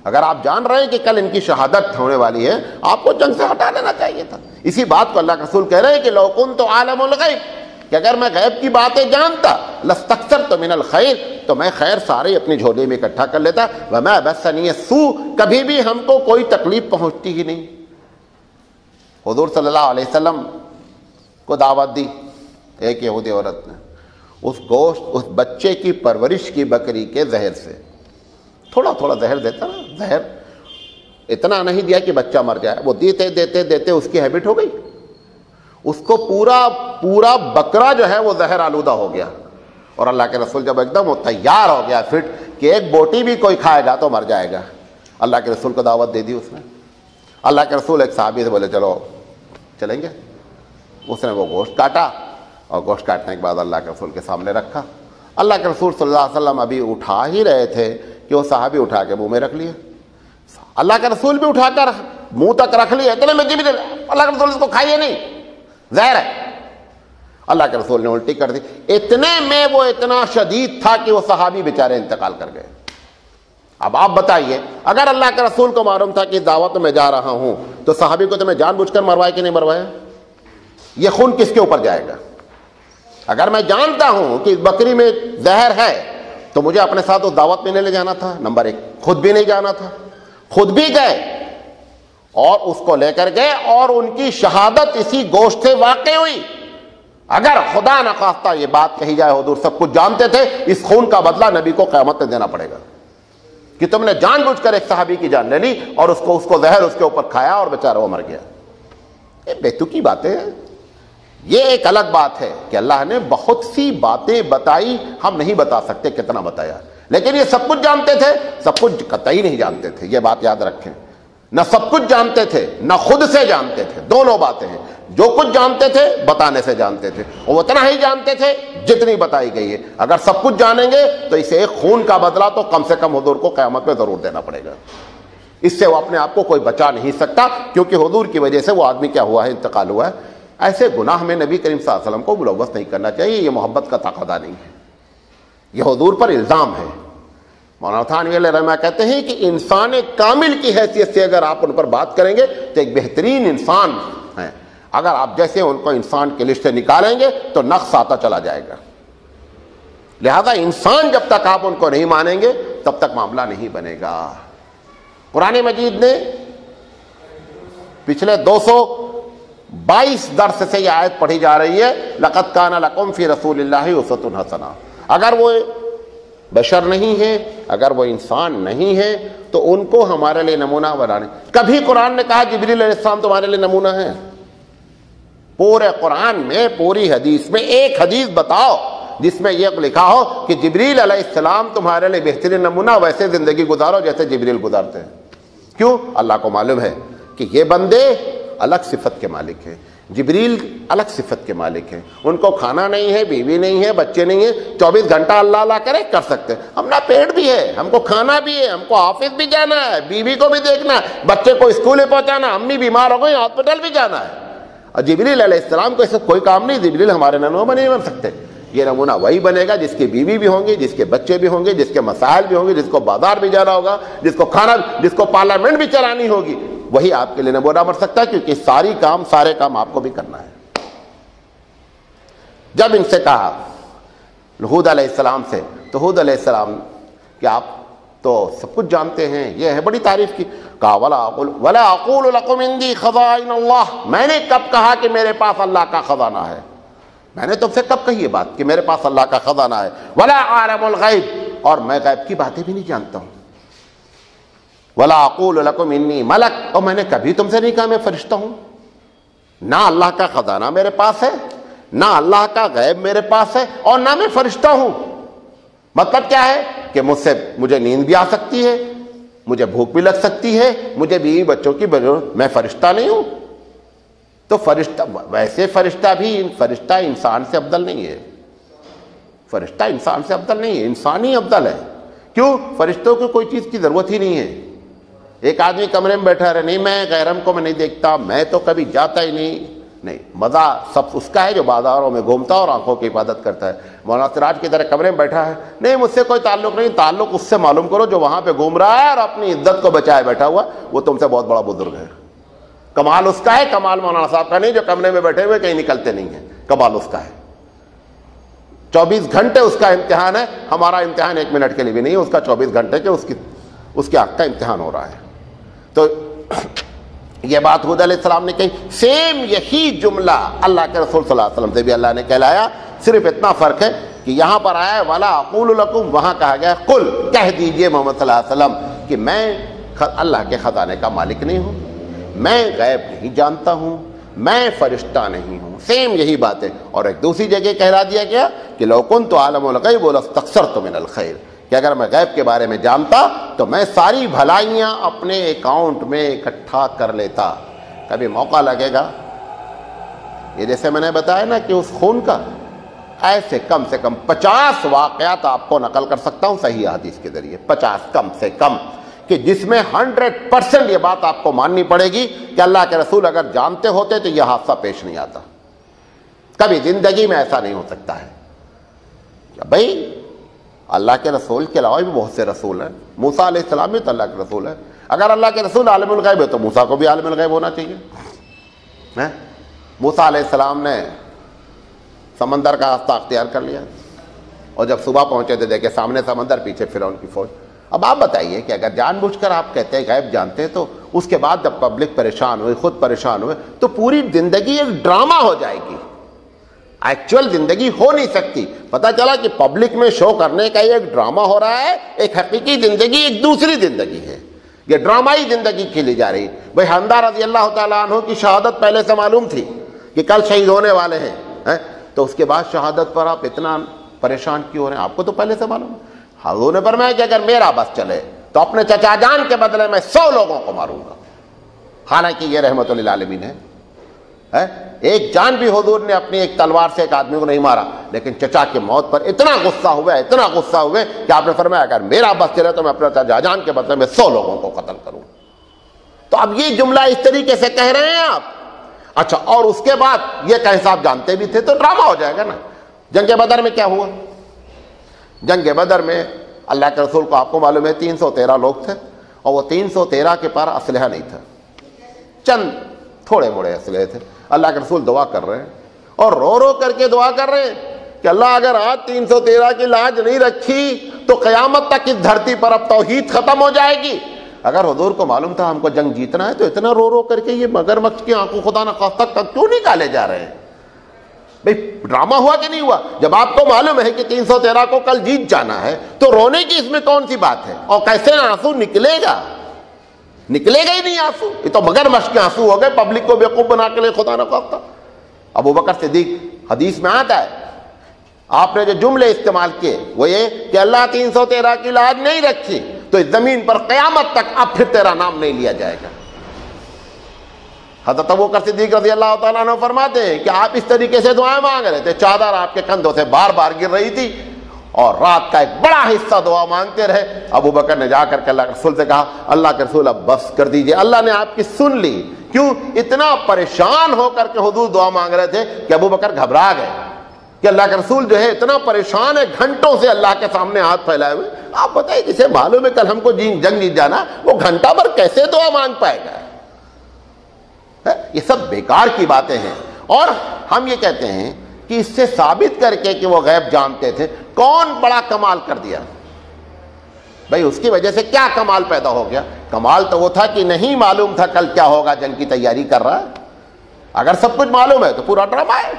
اگر آپ جان رہے ہیں کہ کل ان کی شہادت ہونے والی ہے، آپ کو جنگ سے ہٹا لینا چاہیے تھا۔ اسی بات کو اللہ کے رسول کہہ رہے ہیں کہ لو کنت عالم الغیب، کہ اگر میں غیب کی باتیں جانتا لاستکثرت من الخیر، تو میں خیر سارے اپنی جھولی میں اکٹھا کر لیتا۔ وما مسنی السوء، کبھی بھی ہم کو کوئی تکلیف پہنچتی ہی نہیں۔ حضور صلی اللہ علیہ وسلم کو دعوت دی ایک یہودی عورت نے، اس گوشت اس بچے کی پرورش کی بکری کے زہر سے، تھوڑا تھوڑا زہر دیتا نا، زہر اتنا نہیں دیا کہ بچہ مر جائے، وہ دیتے دیتے دیتے اس کی ہیبٹ ہو گئی، اس کو پورا پورا بکرا جو ہے وہ زہر آلودہ ہو گیا۔ اور اللہ کے رسول جب ایک دم وہ تیار ہو گیا فٹ کہ ایک بوٹی بھی کوئی کھائے گا تو مر جائے گا، اللہ کے رسول کو دعوت دے دی اس نے۔ اللہ کے رسول ایک صحابی سے بولے چلو چلیں گے، اس نے وہ گوشت کاٹا اور گوشت کاٹنے کے بعد اللہ کے رسول کے سامنے رکھا۔ اللہ کے رسول صلی اللہ علیہ وسلم ابھی اٹھا ہی رہے تھے کہ وہ صحابی اٹھا کے منہ میں رکھ لیا۔ اللہ کے رسول بھی اٹھا کر منہ تک رکھ لیا، اتنے میں جبریل، اللہ کے رسول اس کو کھائیے نہیں، زہر ہے۔ اللہ کے رسول نے الٹی کر دی، اتنے میں وہ اتنا شدید تھا کہ وہ صحابی بیچارے انتقال کر گئے۔ اب آپ بتائیے، اگر اللہ کے رسول کو معلوم تھا کہ دعوت میں جا رہا ہوں تو صحابی کو تو میں جان بوجھ کر مروایا کہ نہیں مروایا؟ یہ خون کس کے اوپر جائے گا؟ اگر میں جانتا ہوں کہ بکری میں زہر ہے تو مجھے اپنے ساتھ اس دعوت میں نہیں لے جانا تھا، نمبر ایک۔ خود بھی نہیں جانا تھا، خود بھی گئے اور اس کو لے کر گئے، اور ان کی شہادت اسی گوشت سے واقع ہوئی۔ اگر خدا نخواستہ یہ بات کہی جائے حضور سب کچھ جانتے تھے، اس خون کا بدلہ نبی کو قیامت میں دینا پڑے گا کہ تم نے جان بوجھ کر ایک صحابی کی جان لے لی اور اس کو اس کو زہر اس کے اوپر کھایا اور بیچارہ وہ مر گیا۔ یہ بیتوکی باتیں ہیں۔ یہ ایک الگ بات ہے کہ اللہ نے بہت سی باتیں بتائی، ہم نہیں بتا سکتے کتنا بتایا، لیکن یہ سب کچھ جانتے تھے؟ سب کچھ قطعی نہیں جانتے تھے، یہ بات یاد رکھیں۔ نہ سب کچھ جانتے تھے نہ خود سے جانتے تھے، دونوں باتیں ہیں۔ جو کچھ جانتے تھے بتانے سے جانتے تھے، اور اتنا ہی جانتے تھے جتنی بتائی گئی ہے۔ اگر سب کچھ جانیں گے تو اسے ایک خون کا بدلہ تو کم سے کم حضور کو قیامت میں ضرور دینا پڑے گا۔ اس سے وہ اپنے آپ کو کوئی بچا نہیں سکتا، کیونکہ حضور کی وجہ سے وہ آدمی کیا ہوا ہے؟ انتقال ہوا ہے۔ ایسے گناہ میں نبی کریم صلی اللہ علیہ وسلم کو ملوث نہیں کرنا چاہیے، یہ محبت کا تقاضا نہیں ہے، یہ حضور پر الزام ہے۔ مولانا تھانوی علیہ رحمہ کہتے ہیں کہ انسان کامل کی حیثیت سے اگر آپ ان پر بات کریں گے تو ایک بہترین انسان ہیں، اگر آپ جیسے ان کو انسان کی لسٹ سے نکالیں گے تو نقص آتا چلا جائے گا۔ لہذا انسان جب تک آپ ان کو نہیں مانیں گے تب تک معاملہ نہیں بنے گا۔ قرآن مجید نے پچھلے دو سو بائیس درس سے یہ آیت پڑھی جا رہی ہے، لقد کان لکم فی رسول اللہ اسوۃ حسنہ۔ اگر وہ بشر نہیں ہے، اگر وہ انسان نہیں ہے تو ان کو ہمارے لیے نمونہ بنانے۔ کبھی قرآن نے کہا جبریل علیہ السلام تمہارے لیے نمونہ ہے؟ پورے قرآن میں پوری حدیث میں ایک حدیث بتاؤ جس میں یہ لکھا ہو کہ جبریل علیہ السلام تمہارے لیے بہترین نمونہ، ویسے زندگی گزارو جیسے جبریل گزارتے ہیں۔ کیوں؟ اللہ کو معلوم ہے کہ یہ بندے الگ صفت کے مالک ہیں، جبریل الگ صفت کے مالک ہیں، ان کو کھانا نہیں ہے، بیوی نہیں ہے، بچے نہیں ہیں، چوبیس گھنٹہ اللہ اللہ کرے کر سکتے ہیں۔ ہم نا پیٹ بھی ہے، ہم کو کھانا بھی ہے، ہم کو آفس بھی جانا ہے، بیوی کو بھی دیکھنا ہے، بچے کو اسکول میں پہنچانا، امی بیمار ہو گئی ہاسپٹل بھی جانا ہے۔ اور جبریل علیہ السلام کو اس سے کوئی کام نہیں، جبریل ہمارے نمونہ نہیں بن سکتے۔ یہ نمونہ وہی بنے گا جس کی بیوی بھی ہوں گی، جس کے بچے بھی ہوں گے، جس کے مسائل بھی ہوں گے، جس کو بازار بھی جانا ہوگا، جس کو کھانا، جس کو پارلیمنٹ بھی چلانی ہوگی، وہی آپ کے لیے نمونہ بن سکتا ہے، کیونکہ ساری کام سارے کام آپ کو بھی کرنا ہے۔ جب ان سے کہا ہود علیہ السلام سے، تو ہود علیہ السلام کہ آپ تو سب کچھ جانتے ہیں، یہ ہے بڑی تعریف کی۔ کہا ولا اقول ولا اقول لکم عندی خزائن اللہ، میں نے کب کہا کہ میرے پاس اللہ کا خزانہ ہے؟ میں نے تم سے کب کہی یہ بات کہ میرے پاس اللہ کا خزانہ ہے؟ ولا اعلم الغیب، اور میں غیب کی باتیں بھی نہیں جانتا ہوں۔ ولا اقول لکم انی ملک، اور میں نے کبھی تم سے نہیں کہا میں فرشتہ ہوں۔ نہ اللہ کا خزانہ میرے پاس ہے، نہ اللہ کا غیب میرے پاس ہے، اور نہ میں فرشتہ ہوں۔ مطلب کیا ہے کہ مجھ سے مجھے نیند بھی آ سکتی ہے، مجھے بھوک بھی لگ سکتی ہے، مجھے بیوی بچوں کی ضرورت، میں فرشتہ نہیں ہوں۔ تو فرشتہ ویسے فرشتہ بھی فرشتہ انسان سے افضل نہیں ہے، فرشتہ انسان سے افضل نہیں ہے، انسان ہی افضل ہے۔ کیوں؟ فرشتوں کو کوئی چیز کی ضرورت ہی نہیں ہے۔ ایک آدمی کمرے میں بیٹھا رہے، نہیں میں غیرم کو میں نہیں دیکھتا، میں تو کبھی جاتا ہی نہیں، نہیں، مزہ سب اس کا ہے جو بازاروں میں گھومتا ہے اور آنکھوں کی حفاظت کرتا ہے. مولانا سراج کی طرح کمرے میں بیٹھا ہے، نہیں مجھ سے کوئی تعلق نہیں. تعلق اس سے معلوم کرو جو وہاں پہ گھوم رہا ہے اور اپنی عزت کو بچائے بیٹھا ہوا، وہ تم سے بہت بڑا بزرگ ہے. کمال اس کا ہے، کمال مولانا صاحب کا نہیں جو کمرے میں بیٹھے ہوئے کہیں نکلتے نہیں ہیں. کمال اس کا ہے. چوبیس گھنٹے اس کا امتحان ہے. ہمارا امتحان ایک منٹ کے لیے بھی نہیں ہے، اس کا چوبیس گھنٹے کے اس کی اس کے حق کا امتحان ہو رہا ہے. تو یہ بات حود علیہ السلام نے کہی. سیم یہی جملہ اللہ کے رسول صلی اللہ علیہ وسلم سے بھی اللہ نے کہلایا. صرف اتنا فرق ہے کہ یہاں پر آیا ہے وَلَا أَقُولُ لَكُمْ، وہاں کہا گیا قل، کہہ دیجئے محمد صلی اللہ علیہ وسلم کہ میں اللہ کے خزانے کا مالک نہیں ہوں، میں غیب نہیں جانتا ہوں، میں فرشتہ نہیں ہوں. سیم یہی بات ہے. اور ایک دوسری جگہ کہلا دیا گیا کہ لَوْ كُنْتُ أَعْلَمُ الْغَيْبَ لَاسْتَكْثَرْتُ مِنَ الْخَيْرِ، کہ اگر میں غیب کے بارے میں جانتا تو میں ساری بھلائیاں اپنے اکاؤنٹ میں اکٹھا کر لیتا. کبھی موقع لگے گا، یہ جیسے میں نے بتایا نا کہ اس خون کا، ایسے کم سے کم پچاس واقعات آپ کو نقل کر سکتا ہوں صحیح حدیث کے ذریعے، پچاس کم سے کم، کہ جس میں ہنڈریڈ پرسینٹ یہ بات آپ کو ماننی پڑے گی کہ اللہ کے رسول اگر جانتے ہوتے تو یہ حادثہ پیش نہیں آتا. کبھی زندگی میں ایسا نہیں ہو سکتا ہے. بھائی اللہ کے رسول کے علاوہ بھی بہت سے رسول ہیں. موسیٰ علیہ السلام بھی تو اللہ کے رسول ہے. اگر اللہ کے رسول عالم الغیب ہے تو موسیٰ کو بھی عالم الغیب ہونا چاہیے. موسیٰ علیہ السلام نے سمندر کا راستہ اختیار کر لیا اور جب صبح پہنچے تھے دیکھے سامنے سمندر، پیچھے فرعون کی فوج. اب آپ بتائیے کہ اگر جان بوجھ کر آپ کہتے ہیں غیب جانتے ہیں تو اس کے بعد جب پبلک پریشان ہوئی، خود پریشان ہوئے، تو پوری زندگی ایک ڈرامہ ہو جائے گی. ایکچوئل زندگی ہو نہیں سکتی. پتا چلا کہ پبلک میں شو کرنے کا ایک ڈرامہ ہو رہا ہے، ایک حقیقی زندگی ایک دوسری زندگی ہے. یہ ڈرامائی زندگی کھیلی جا رہی. بھائی حمزہ رضی اللہ تعالیٰ عنہ کی شہادت پہلے سے معلوم تھی کہ کل شہید ہونے والے ہیں، تو اس کے بعد شہادت پر آپ اتنا پریشان کیوں ہو رہے ہیں؟ آپ کو تو پہلے سے معلوم ہے. حضور نے فرمایا کہ اگر میرا بس چلے تو اپنے چچا جان کے بدلے میں سو لوگوں کو ماروں گا. حالانکہ یہ رحمت للعالمین ہے. ایک جان بھی حضور نے اپنی ایک تلوار سے ایک آدمی کو نہیں مارا، لیکن چچا کی موت پر اتنا غصہ ہوا اتنا غصہ ہوئے کہ آپ نے فرمایا اگر میرا بس چلے تو میں اپنے چچا جان کے بدلے میں سو لوگوں کو قتل کروں. تو اب یہ جملہ اس طریقے سے کہہ رہے ہیں آپ. اچھا، اور اس کے بعد یہ کہ صاحب جانتے بھی تھے تو ڈرامہ ہو جائے گا نا. جنگ بدر میں کیا ہوا؟ جنگ بدر میں اللہ کے رسول کو آپ کو معلوم ہے تین سو تیرہ لوگ تھے، اور وہ تین سو تیرہ کے پاس اسلحہ نہیں تھا، چند تھوڑے موڑے اسلحے تھے. اللہ کے رسول دعا کر رہے ہیں اور رو رو کر کے دعا کر رہے ہیں کہ اللہ اگر آج تین سو تیرہ کی لاج نہیں رکھی تو قیامت تک اس دھرتی پر اب توحید ختم ہو جائے گی. اگر حضور کو معلوم تھا ہم کو جنگ جیتنا ہے تو اتنا رو رو کر کے یہ مگرمچھ کی آنکھوں خدا نخواستہ تک کیوں نکالے جا رہے ہیں؟ بھئی ڈرامہ ہوا کہ نہیں ہوا؟ جب آپ کو معلوم ہے کہ تین سو تیرہ کو کل جیت جانا ہے تو رونے کی اس میں کون سی بات ہے؟ اور کیسے آنسو نکلے گا؟ نکلے گا ہی نہیں آنسو. یہ تو مگرمچھ کے آنسو ہو گئے پبلک کو بیوقوف بنا کے لے خدا نخواستہ. ابو بکر صدیق حدیث میں آتا ہے آپ نے جو جملے استعمال کیے وہ یہ کہ اللہ تین سو تیرہ کی لاج نہیں رکھی تو اس زمین پر قیامت تک اب پھر تیرا نام نہیں لیا جائے گا. حضرت ابو بکر صدیق رضی اللہ تعالیٰ عنہ فرماتے ہیں کہ آپ اس طریقے سے دعائیں مانگ رہے تھے، چادر آپ کے کندھوں سے بار بار گر رہی تھی اور رات کا ایک بڑا حصہ دعا مانگتے رہے. ابو بکر نے جا کر کے اللہ کے رسول سے کہا اللہ کے رسول اب بس کر دیجئے. اللہ نے آپ کی سن لی. کیوں؟ اتنا پریشان ہو کر کے حضور دعا مانگ رہے تھے کہ ابو بکر گھبرا گئے کہ اللہ کے رسول جو ہے اتنا پریشان ہے، گھنٹوں سے اللہ کے سامنے ہاتھ پھیلائے ہوئے. آپ بتائیے جسے معلوم ہے کل ہم کو جنگ جیت جانا، وہ گھنٹہ بھر کیسے دعا مانگ پائے گا؟ یہ سب بیکار کی باتیں ہیں. اور ہم یہ کہتے ہیں کہ اس سے ثابت کر کے کہ وہ غیب جانتے تھے، کون بڑا کمال کر دیا؟ بھائی اس کی وجہ سے کیا کمال پیدا ہو گیا؟ کمال تو وہ تھا کہ نہیں معلوم تھا کل کیا ہوگا، جنگ کی تیاری کر رہا ہے. اگر سب کچھ معلوم ہے تو پورا ڈرامہ ہے.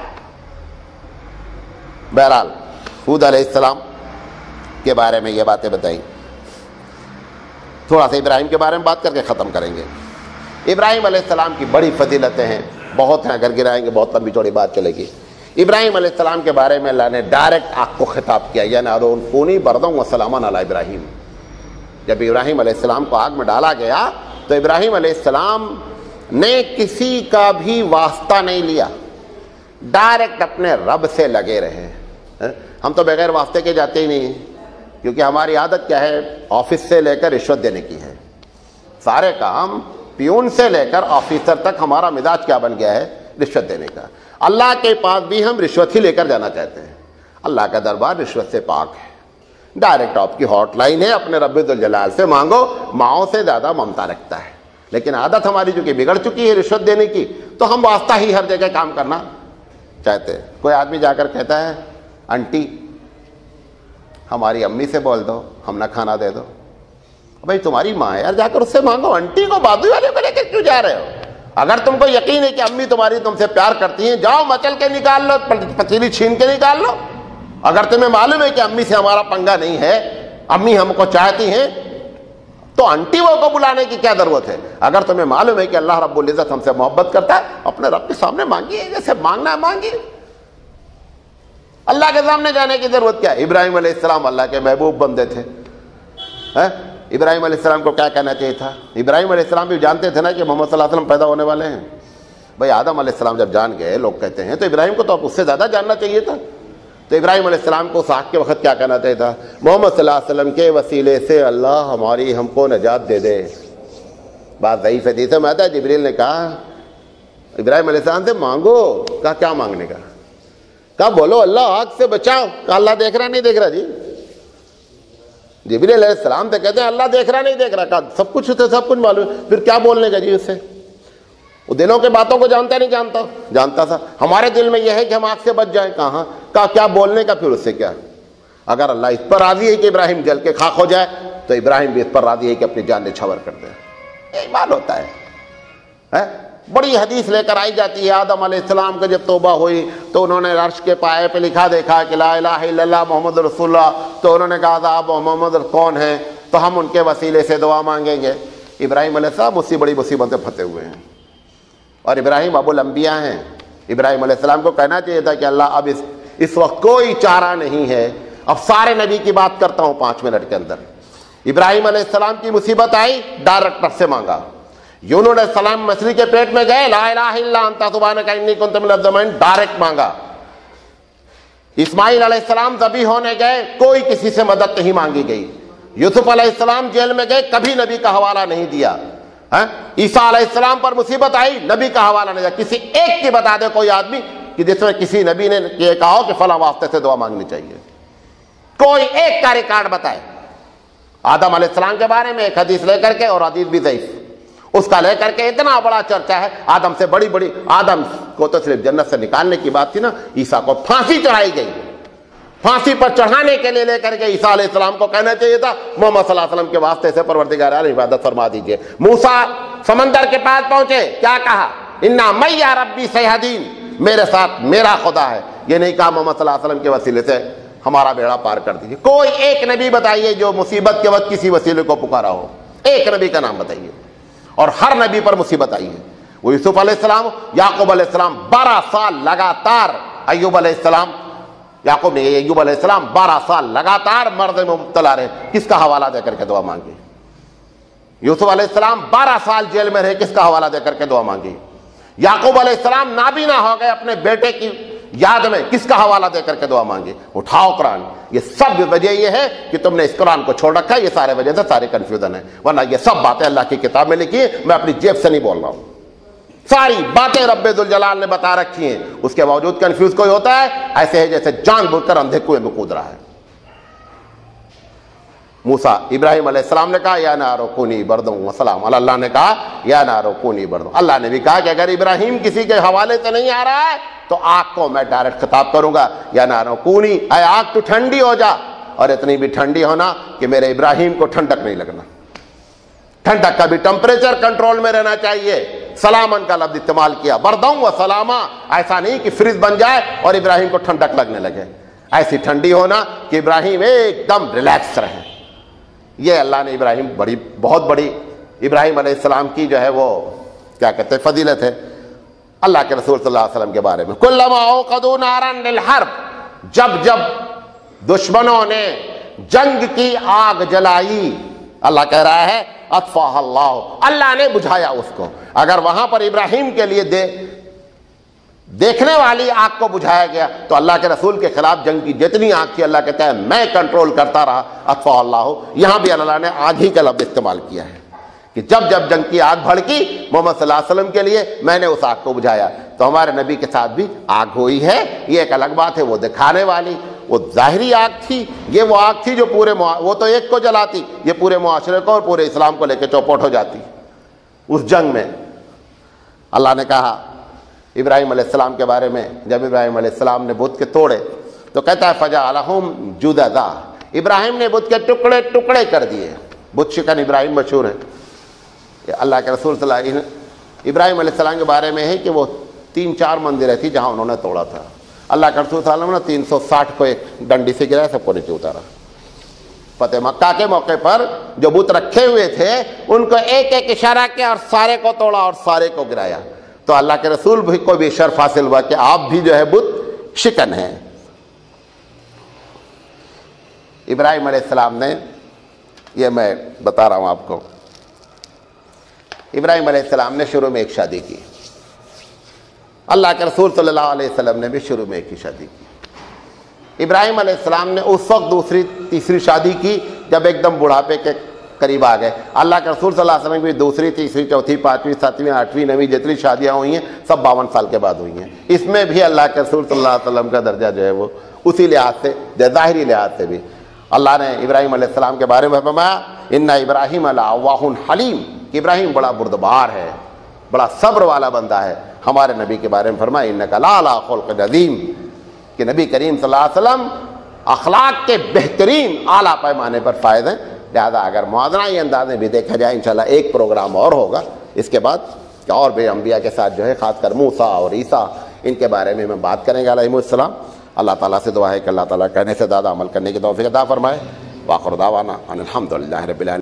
بہرحال ہود علیہ السلام کے بارے میں یہ باتیں بتائیں. تھوڑا سا ابراہیم کے بارے میں بات کر کے ختم کریں گے. ابراہیم علیہ السلام کی بڑی فضیلتیں ہیں، بہت ہیں، اگر گرائیں گے بہت لمبی چوڑی بات چلے گی. ابراہیم علیہ السلام کے بارے میں اللہ نے ڈائریکٹ آگ کو خطاب کیا، یعنی ارونی بردوں و سلامان علی ابراہیم. جب ابراہیم علیہ السلام کو آگ میں ڈالا گیا تو ابراہیم علیہ السلام نے کسی کا بھی واسطہ نہیں لیا، ڈائریکٹ اپنے رب سے لگے رہے. ہم تو بغیر واسطے کے جاتے ہی نہیں ہیں، کیونکہ ہماری عادت کیا ہے؟ آفس سے لے کر رشوت دینے کی ہے. سارے کام پیون سے لے کر آفیسر تک ہمارا مزاج کیا بن گیا ہے رشوت دینے کا۔ اللہ کے پاس بھی ہم رشوت ہی لے کر جانا چاہتے ہیں۔ اللہ کا دربار رشوت سے پاک ہے، ڈائریکٹ آپ کی ہاٹ لائن ہے، اپنے رب ذوالجلال سے مانگو، ماؤں سے زیادہ ممتا رکھتا ہے۔ لیکن عادت ہماری جو کہ بگڑ چکی ہے رشوت دینے کی، تو ہم واسطہ ہی ہر جگہ کام کرنا چاہتے ہیں۔ کوئی آدمی جا کر کہتا ہے آنٹی ہماری امی سے بول دو ہم نہ کھانا دے دو، بھائی تمہاری ماں ہے یار، جا کر اس سے مانگو، آنٹی کو بازو والے کو لے کر کیوں جا رہے ہو؟ اگر تم کو یقین ہے کہ امی تمہاری تم سے پیار کرتی ہیں، جاؤ مچل کے نکال لو، پتیلی چھین کے نکال لو۔ اگر تمہیں معلوم ہے کہ امی سے ہمارا پنگا نہیں ہے، امی ہم کو چاہتی ہیں، تو آنٹی وہ کو بلانے کی کیا ضرورت ہے؟ اگر تمہیں معلوم ہے کہ اللہ رب العزت ہم سے محبت کرتا ہے، اپنے رب کے سامنے مانگیے، جیسے مانگنا ہے مانگیے، اللہ کے سامنے جانے کی ضرورت کیا ہے؟ ابراہیم علیہ السلام اللہ کے محبوب بندے تھے، ابراہیم علیہ السلام کو کیا کہنا چاہیے تھا؟ ابراہیم علیہ السلام بھی جانتے تھے نا کہ محمد صلی اللہ علیہ وسلم پیدا ہونے والے ہیں۔ بھائی آدم علیہ السلام جب جان گئے، لوگ کہتے ہیں، تو ابراہیم کو تو اب اس سے زیادہ جاننا چاہیے تھا۔ تو ابراہیم علیہ السلام کو اس آگ کے وقت کیا کہنا چاہیے تھا؟ محمد صلی اللہ علیہ وسلم کے وسیلے سے اللہ ہماری ہم کو نجات دے دے۔ بات ضعیف حدیث میں آتا ہے، جبریل نے کہا ابراہیم علیہ السلام سے مانگو، کہا کیا مانگنے کا؟ کہا بولو اللہ آگ سے بچاؤ۔ کہا اللہ دیکھ رہا نہیں دیکھ رہا جی؟ جبریل علیہ السلام سے کہتے ہیں اللہ دیکھ رہا نہیں دیکھ رہا؟ کہا سب کچھ ہوتا سب کچھ معلوم ہے، پھر کیا بولنے کا جی اس سے؟ وہ دلوں کے باتوں کو جانتا نہیں جانتا جانتا تھا۔ ہمارے دل میں یہ ہے کہ ہم آگ سے بچ جائیں، کہاں؟ کہا کیا بولنے کا پھر اس سے کیا؟ اگر اللہ اس پر راضی ہے کہ ابراہیم جل کے خاک ہو جائے، تو ابراہیم بھی اس پر راضی ہے کہ اپنی جان نچھاور کر دے۔ ایمان ہوتا ہے۔ بڑی حدیث لے کر آئی جاتی ہے، آدم علیہ السلام کا جب توبہ ہوئی تو انہوں نے عرش کے پائے پہ لکھا دیکھا کہ لا الہ الا اللہ محمد رسول اللہ، تو انہوں نے کہا تھا آپ محمد کون ہیں؟ تو ہم ان کے وسیلے سے دعا مانگیں گے۔ ابراہیم علیہ السلام اسی بڑی مصیبت سے پھنسے ہوئے ہیں، اور ابراہیم ابو الانبیاء ہیں۔ ابراہیم علیہ السلام کو کہنا چاہیے تھا کہ اللہ اب اس اس وقت کوئی چارہ نہیں ہے، اب سارے نبی کی بات کرتا ہوں پانچ منٹ کے اندر۔ ابراہیم علیہ السلام کی مصیبت آئی، ڈائریکٹ رب سے مانگا۔ یونس علیہ السلام مچھلی کے پیٹ میں گئے، لا الہ الا انت سبحانک انی کنت من الظالمین، ڈائریکٹ مانگا۔ اسماعیل علیہ السلام ذبح ہونے گئے، کوئی کسی سے مدد نہیں مانگی گئی۔ یوسف علیہ السلام جیل میں گئے، کبھی نبی کا حوالہ نہیں دیا۔ عیسیٰ علیہ السلام پر مصیبت آئی، نبی کا حوالہ نہیں دیا۔ کسی ایک کی بتا دے کوئی آدمی کہ جس میں کسی نبی نے یہ کہا ہو کہ فلاں واسطے سے دعا مانگنی چاہیے، کوئی ایک کا ریکارڈ بتائے۔ آدم علیہ السلام کے بارے میں ایک حدیث لے کر کے، اور حدیث بھی ضعیف، اس کا لے کر کے اتنا بڑا چرچا ہے۔ آدم سے بڑی بڑی، آدم کو تو صرف جنت سے نکالنے کی بات تھی نا، عیسیٰ کو پھانسی چڑھائی گئی۔ پھانسی پر چڑھانے کے لیے لے کر کے عیسیٰ علیہ السلام کو کہنا چاہیے تھا محمد صلی اللہ علیہ وسلم کے واسطے سے پروردگار عالم عبادت فرما دیجئے۔ موسیٰ سمندر کے پاس پہنچے، کیا کہا؟ انا معی ربی سیہدین، میرے ساتھ میرا خدا ہے۔ یہ نہیں کہا محمد صلی اللہ علیہ وسلم کے وسیلے سے ہمارا بیڑا پار کر دیجیے۔ کوئی ایک نبی بتائیے جو مصیبت کے وقت کسی وسیلے کو پکارا ہو، ایک نبی کا نام بتائیے۔ اور ہر نبی پر مصیبت آئی ہے۔ وہ یوسف علیہ السلام، یعقوب علیہ السلام بارہ سال لگاتار، ایوب علیہ السلام، یعقوب نے ایوب علیہ السلام بارہ سال لگاتار مرض میں مبتلا رہے، کس کا حوالہ دے کر کے دعا مانگی؟ یوسف علیہ السلام بارہ سال جیل میں رہے، کس کا حوالہ دے کر کے دعا مانگی؟ یعقوب علیہ السلام نابینا ہو گئے اپنے بیٹے کی یاد میں، کس کا حوالہ دے کر کے دعا مانگی؟ اٹھاؤ قرآن۔ یہ سب وجہ یہ ہے کہ تم نے اس قرآن کو چھوڑ رکھا ہے، یہ سارے وجہ سے سارے کنفیوژن ہیں، ورنہ یہ سب باتیں اللہ کی کتاب میں لکھی ہیں، میں اپنی جیب سے نہیں بول رہا ہوں، ساری باتیں رب ذوالجلال نے بتا رکھی ہیں۔ اس کے باوجود کنفیوز کوئی ہوتا ہے، ایسے ہے جیسے جان بوجھ کر اندھے کنویں میں کود رہا ہے۔ موسیٰ، ابراہیم علیہ السلام نے کہا یا نار کونی بردن وسلام، اللہ نے کہا یا نار کونی بردن۔ اللہ نے بھی کہا کہ اگر ابراہیم کسی کے حوالے سے نہیں آ رہا ہے تو آگ کو میں ڈائریکٹ خطاب کروں گا، یا نار کونی، اے آگ تو ٹھنڈی ہو جا، اور اتنی بھی ٹھنڈی ہونا کہ میرے ابراہیم کو ٹھنڈک نہیں لگنا۔ ٹھنڈک کا بھی ٹمپریچر کنٹرول میں رہنا چاہیے۔ سلامن کا لفظ استعمال کیا، بردوں و سلاما، ایسا نہیں کہ فریج بن جائے اور ابراہیم کو ٹھنڈک لگنے لگے، ایسی ٹھنڈی ہونا کہ ابراہیم ایک دم ریلیکس رہے۔ یہ اللہ نے ابراہیم بڑی بہت بڑی ابراہیم علیہ السلام کی جو ہے وہ کیا کہتے ہیں فضیلت ہے اللہ کے رسول صلی اللہ علیہ وسلم کے بارے میں۔ کلما اوقدوا نارا للحرب، جب جب دشمنوں نے جنگ کی آگ جلائی، اللہ کہہ رہا ہے اطفاها اللہ، اللہ نے بجھایا اس کو۔ اگر وہاں پر ابراہیم کے لیے دے دیکھنے والی آگ کو بجھایا گیا تو اللہ کے رسول کے خلاف جنگ کی جتنی آگ تھی اللہ کہتا ہے میں کنٹرول کرتا رہا، اطفاها اللہ۔ یہاں بھی اللہ نے آگ ہی کا لفظ استعمال کیا ہے کہ جب جب جنگ کی آگ بھڑکی محمد صلی اللہ علیہ وسلم کے لیے میں نے اس آگ کو بجھایا. تو ہمارے نبی کے ساتھ بھی آگ ہوئی ہے. یہ ایک الگ بات ہے وہ دکھانے والی، وہ ظاہری آگ تھی. یہ وہ آگ تھی جو پورے وہ تو ایک کو جلاتی، یہ پورے معاشرے کو اور پورے اسلام کو لے کے چوپٹ ہو جاتی. اس جنگ میں اللہ نے کہا ابراہیم علیہ السلام کے بارے میں، جب ابراہیم علیہ السلام نے بت کے توڑے تو کہتا ہے فجعلہم جددا، ابراہیم نے بت کے ٹکڑے ٹکڑے کر دیے. بت شکن ابراہیم مشہور ہے. اللہ کے رسول صلی اللہ علیہ وسلم ابراہیم علیہ السلام کے بارے میں ہے کہ وہ تین چار مندریں تھی جہاں انہوں نے توڑا تھا. اللہ کے رسول صلی اللہ علیہ وسلم نے تین سو ساٹھ کو ایک ڈنڈی سے گرایا، سب کو نیچے اتارا. فتح مکہ کے موقع پر جو بت رکھے ہوئے تھے ان کو ایک ایک اشارہ کیا اور سارے کو توڑا اور سارے کو گرایا. تو اللہ کے رسول بھی کو بھی شرف حاصل ہوا کہ آپ بھی جو ہے بت شکن ہیں. ابراہیم علیہ السلام نے، یہ میں بتا رہا ہوں آپ کو، ابراہیم علیہ السلام نے شروع میں ایک شادی کی. اللہ کے رسول صلی اللہ علیہ وسلم نے بھی شروع میں ایک ہی شادی کی. ابراہیم علیہ السلام نے اس وقت دوسری تیسری شادی کی جب ایک دم بڑھاپے کے قریب آ گئے. اللہ کے رسول صلی اللہ علیہ وسلم کی دوسری تیسری چوتھی پانچویں ساتویں آٹھویں نویں جتنی شادیاں ہوئی ہیں سب باون سال کے بعد ہوئی ہیں. اس میں بھی اللہ کے رسول صلی اللہ علیہ وسلم کا درجہ جو ہے وہ اسی لحاظ سے، ظاہری لحاظ سے بھی اللہ نے ابراہیم علیہ السلام کے بارے میں فرمایا ان ابراہیم لأواہ حلیم، کہ ابراہیم بڑا بردبار ہے، بڑا صبر والا بندہ ہے. ہمارے نبی کے بارے میں فرمایا انک لعلی خلق عظیم، کہ نبی کریم صلی اللہ علیہ وسلم اخلاق کے بہترین اعلیٰ پیمانے پر فائز ہیں. لہذا اگر موازنہ انداز میں بھی دیکھا جائے انشاءاللہ ایک پروگرام اور ہوگا اس کے بعد کہ اور بھی انبیاء کے ساتھ جو ہے خاص کر موسیٰ اور عیسیٰ ان کے بارے میں میں بات کریں گے علیہم السلام. اللہ تعالیٰ سے دعا ہے کہ اللہ تعالیٰ کہنے سے زیادہ عمل کرنے کی توفیق عطا فرمائے. وآخر دعوانا ان الحمد للہ رب العالمین.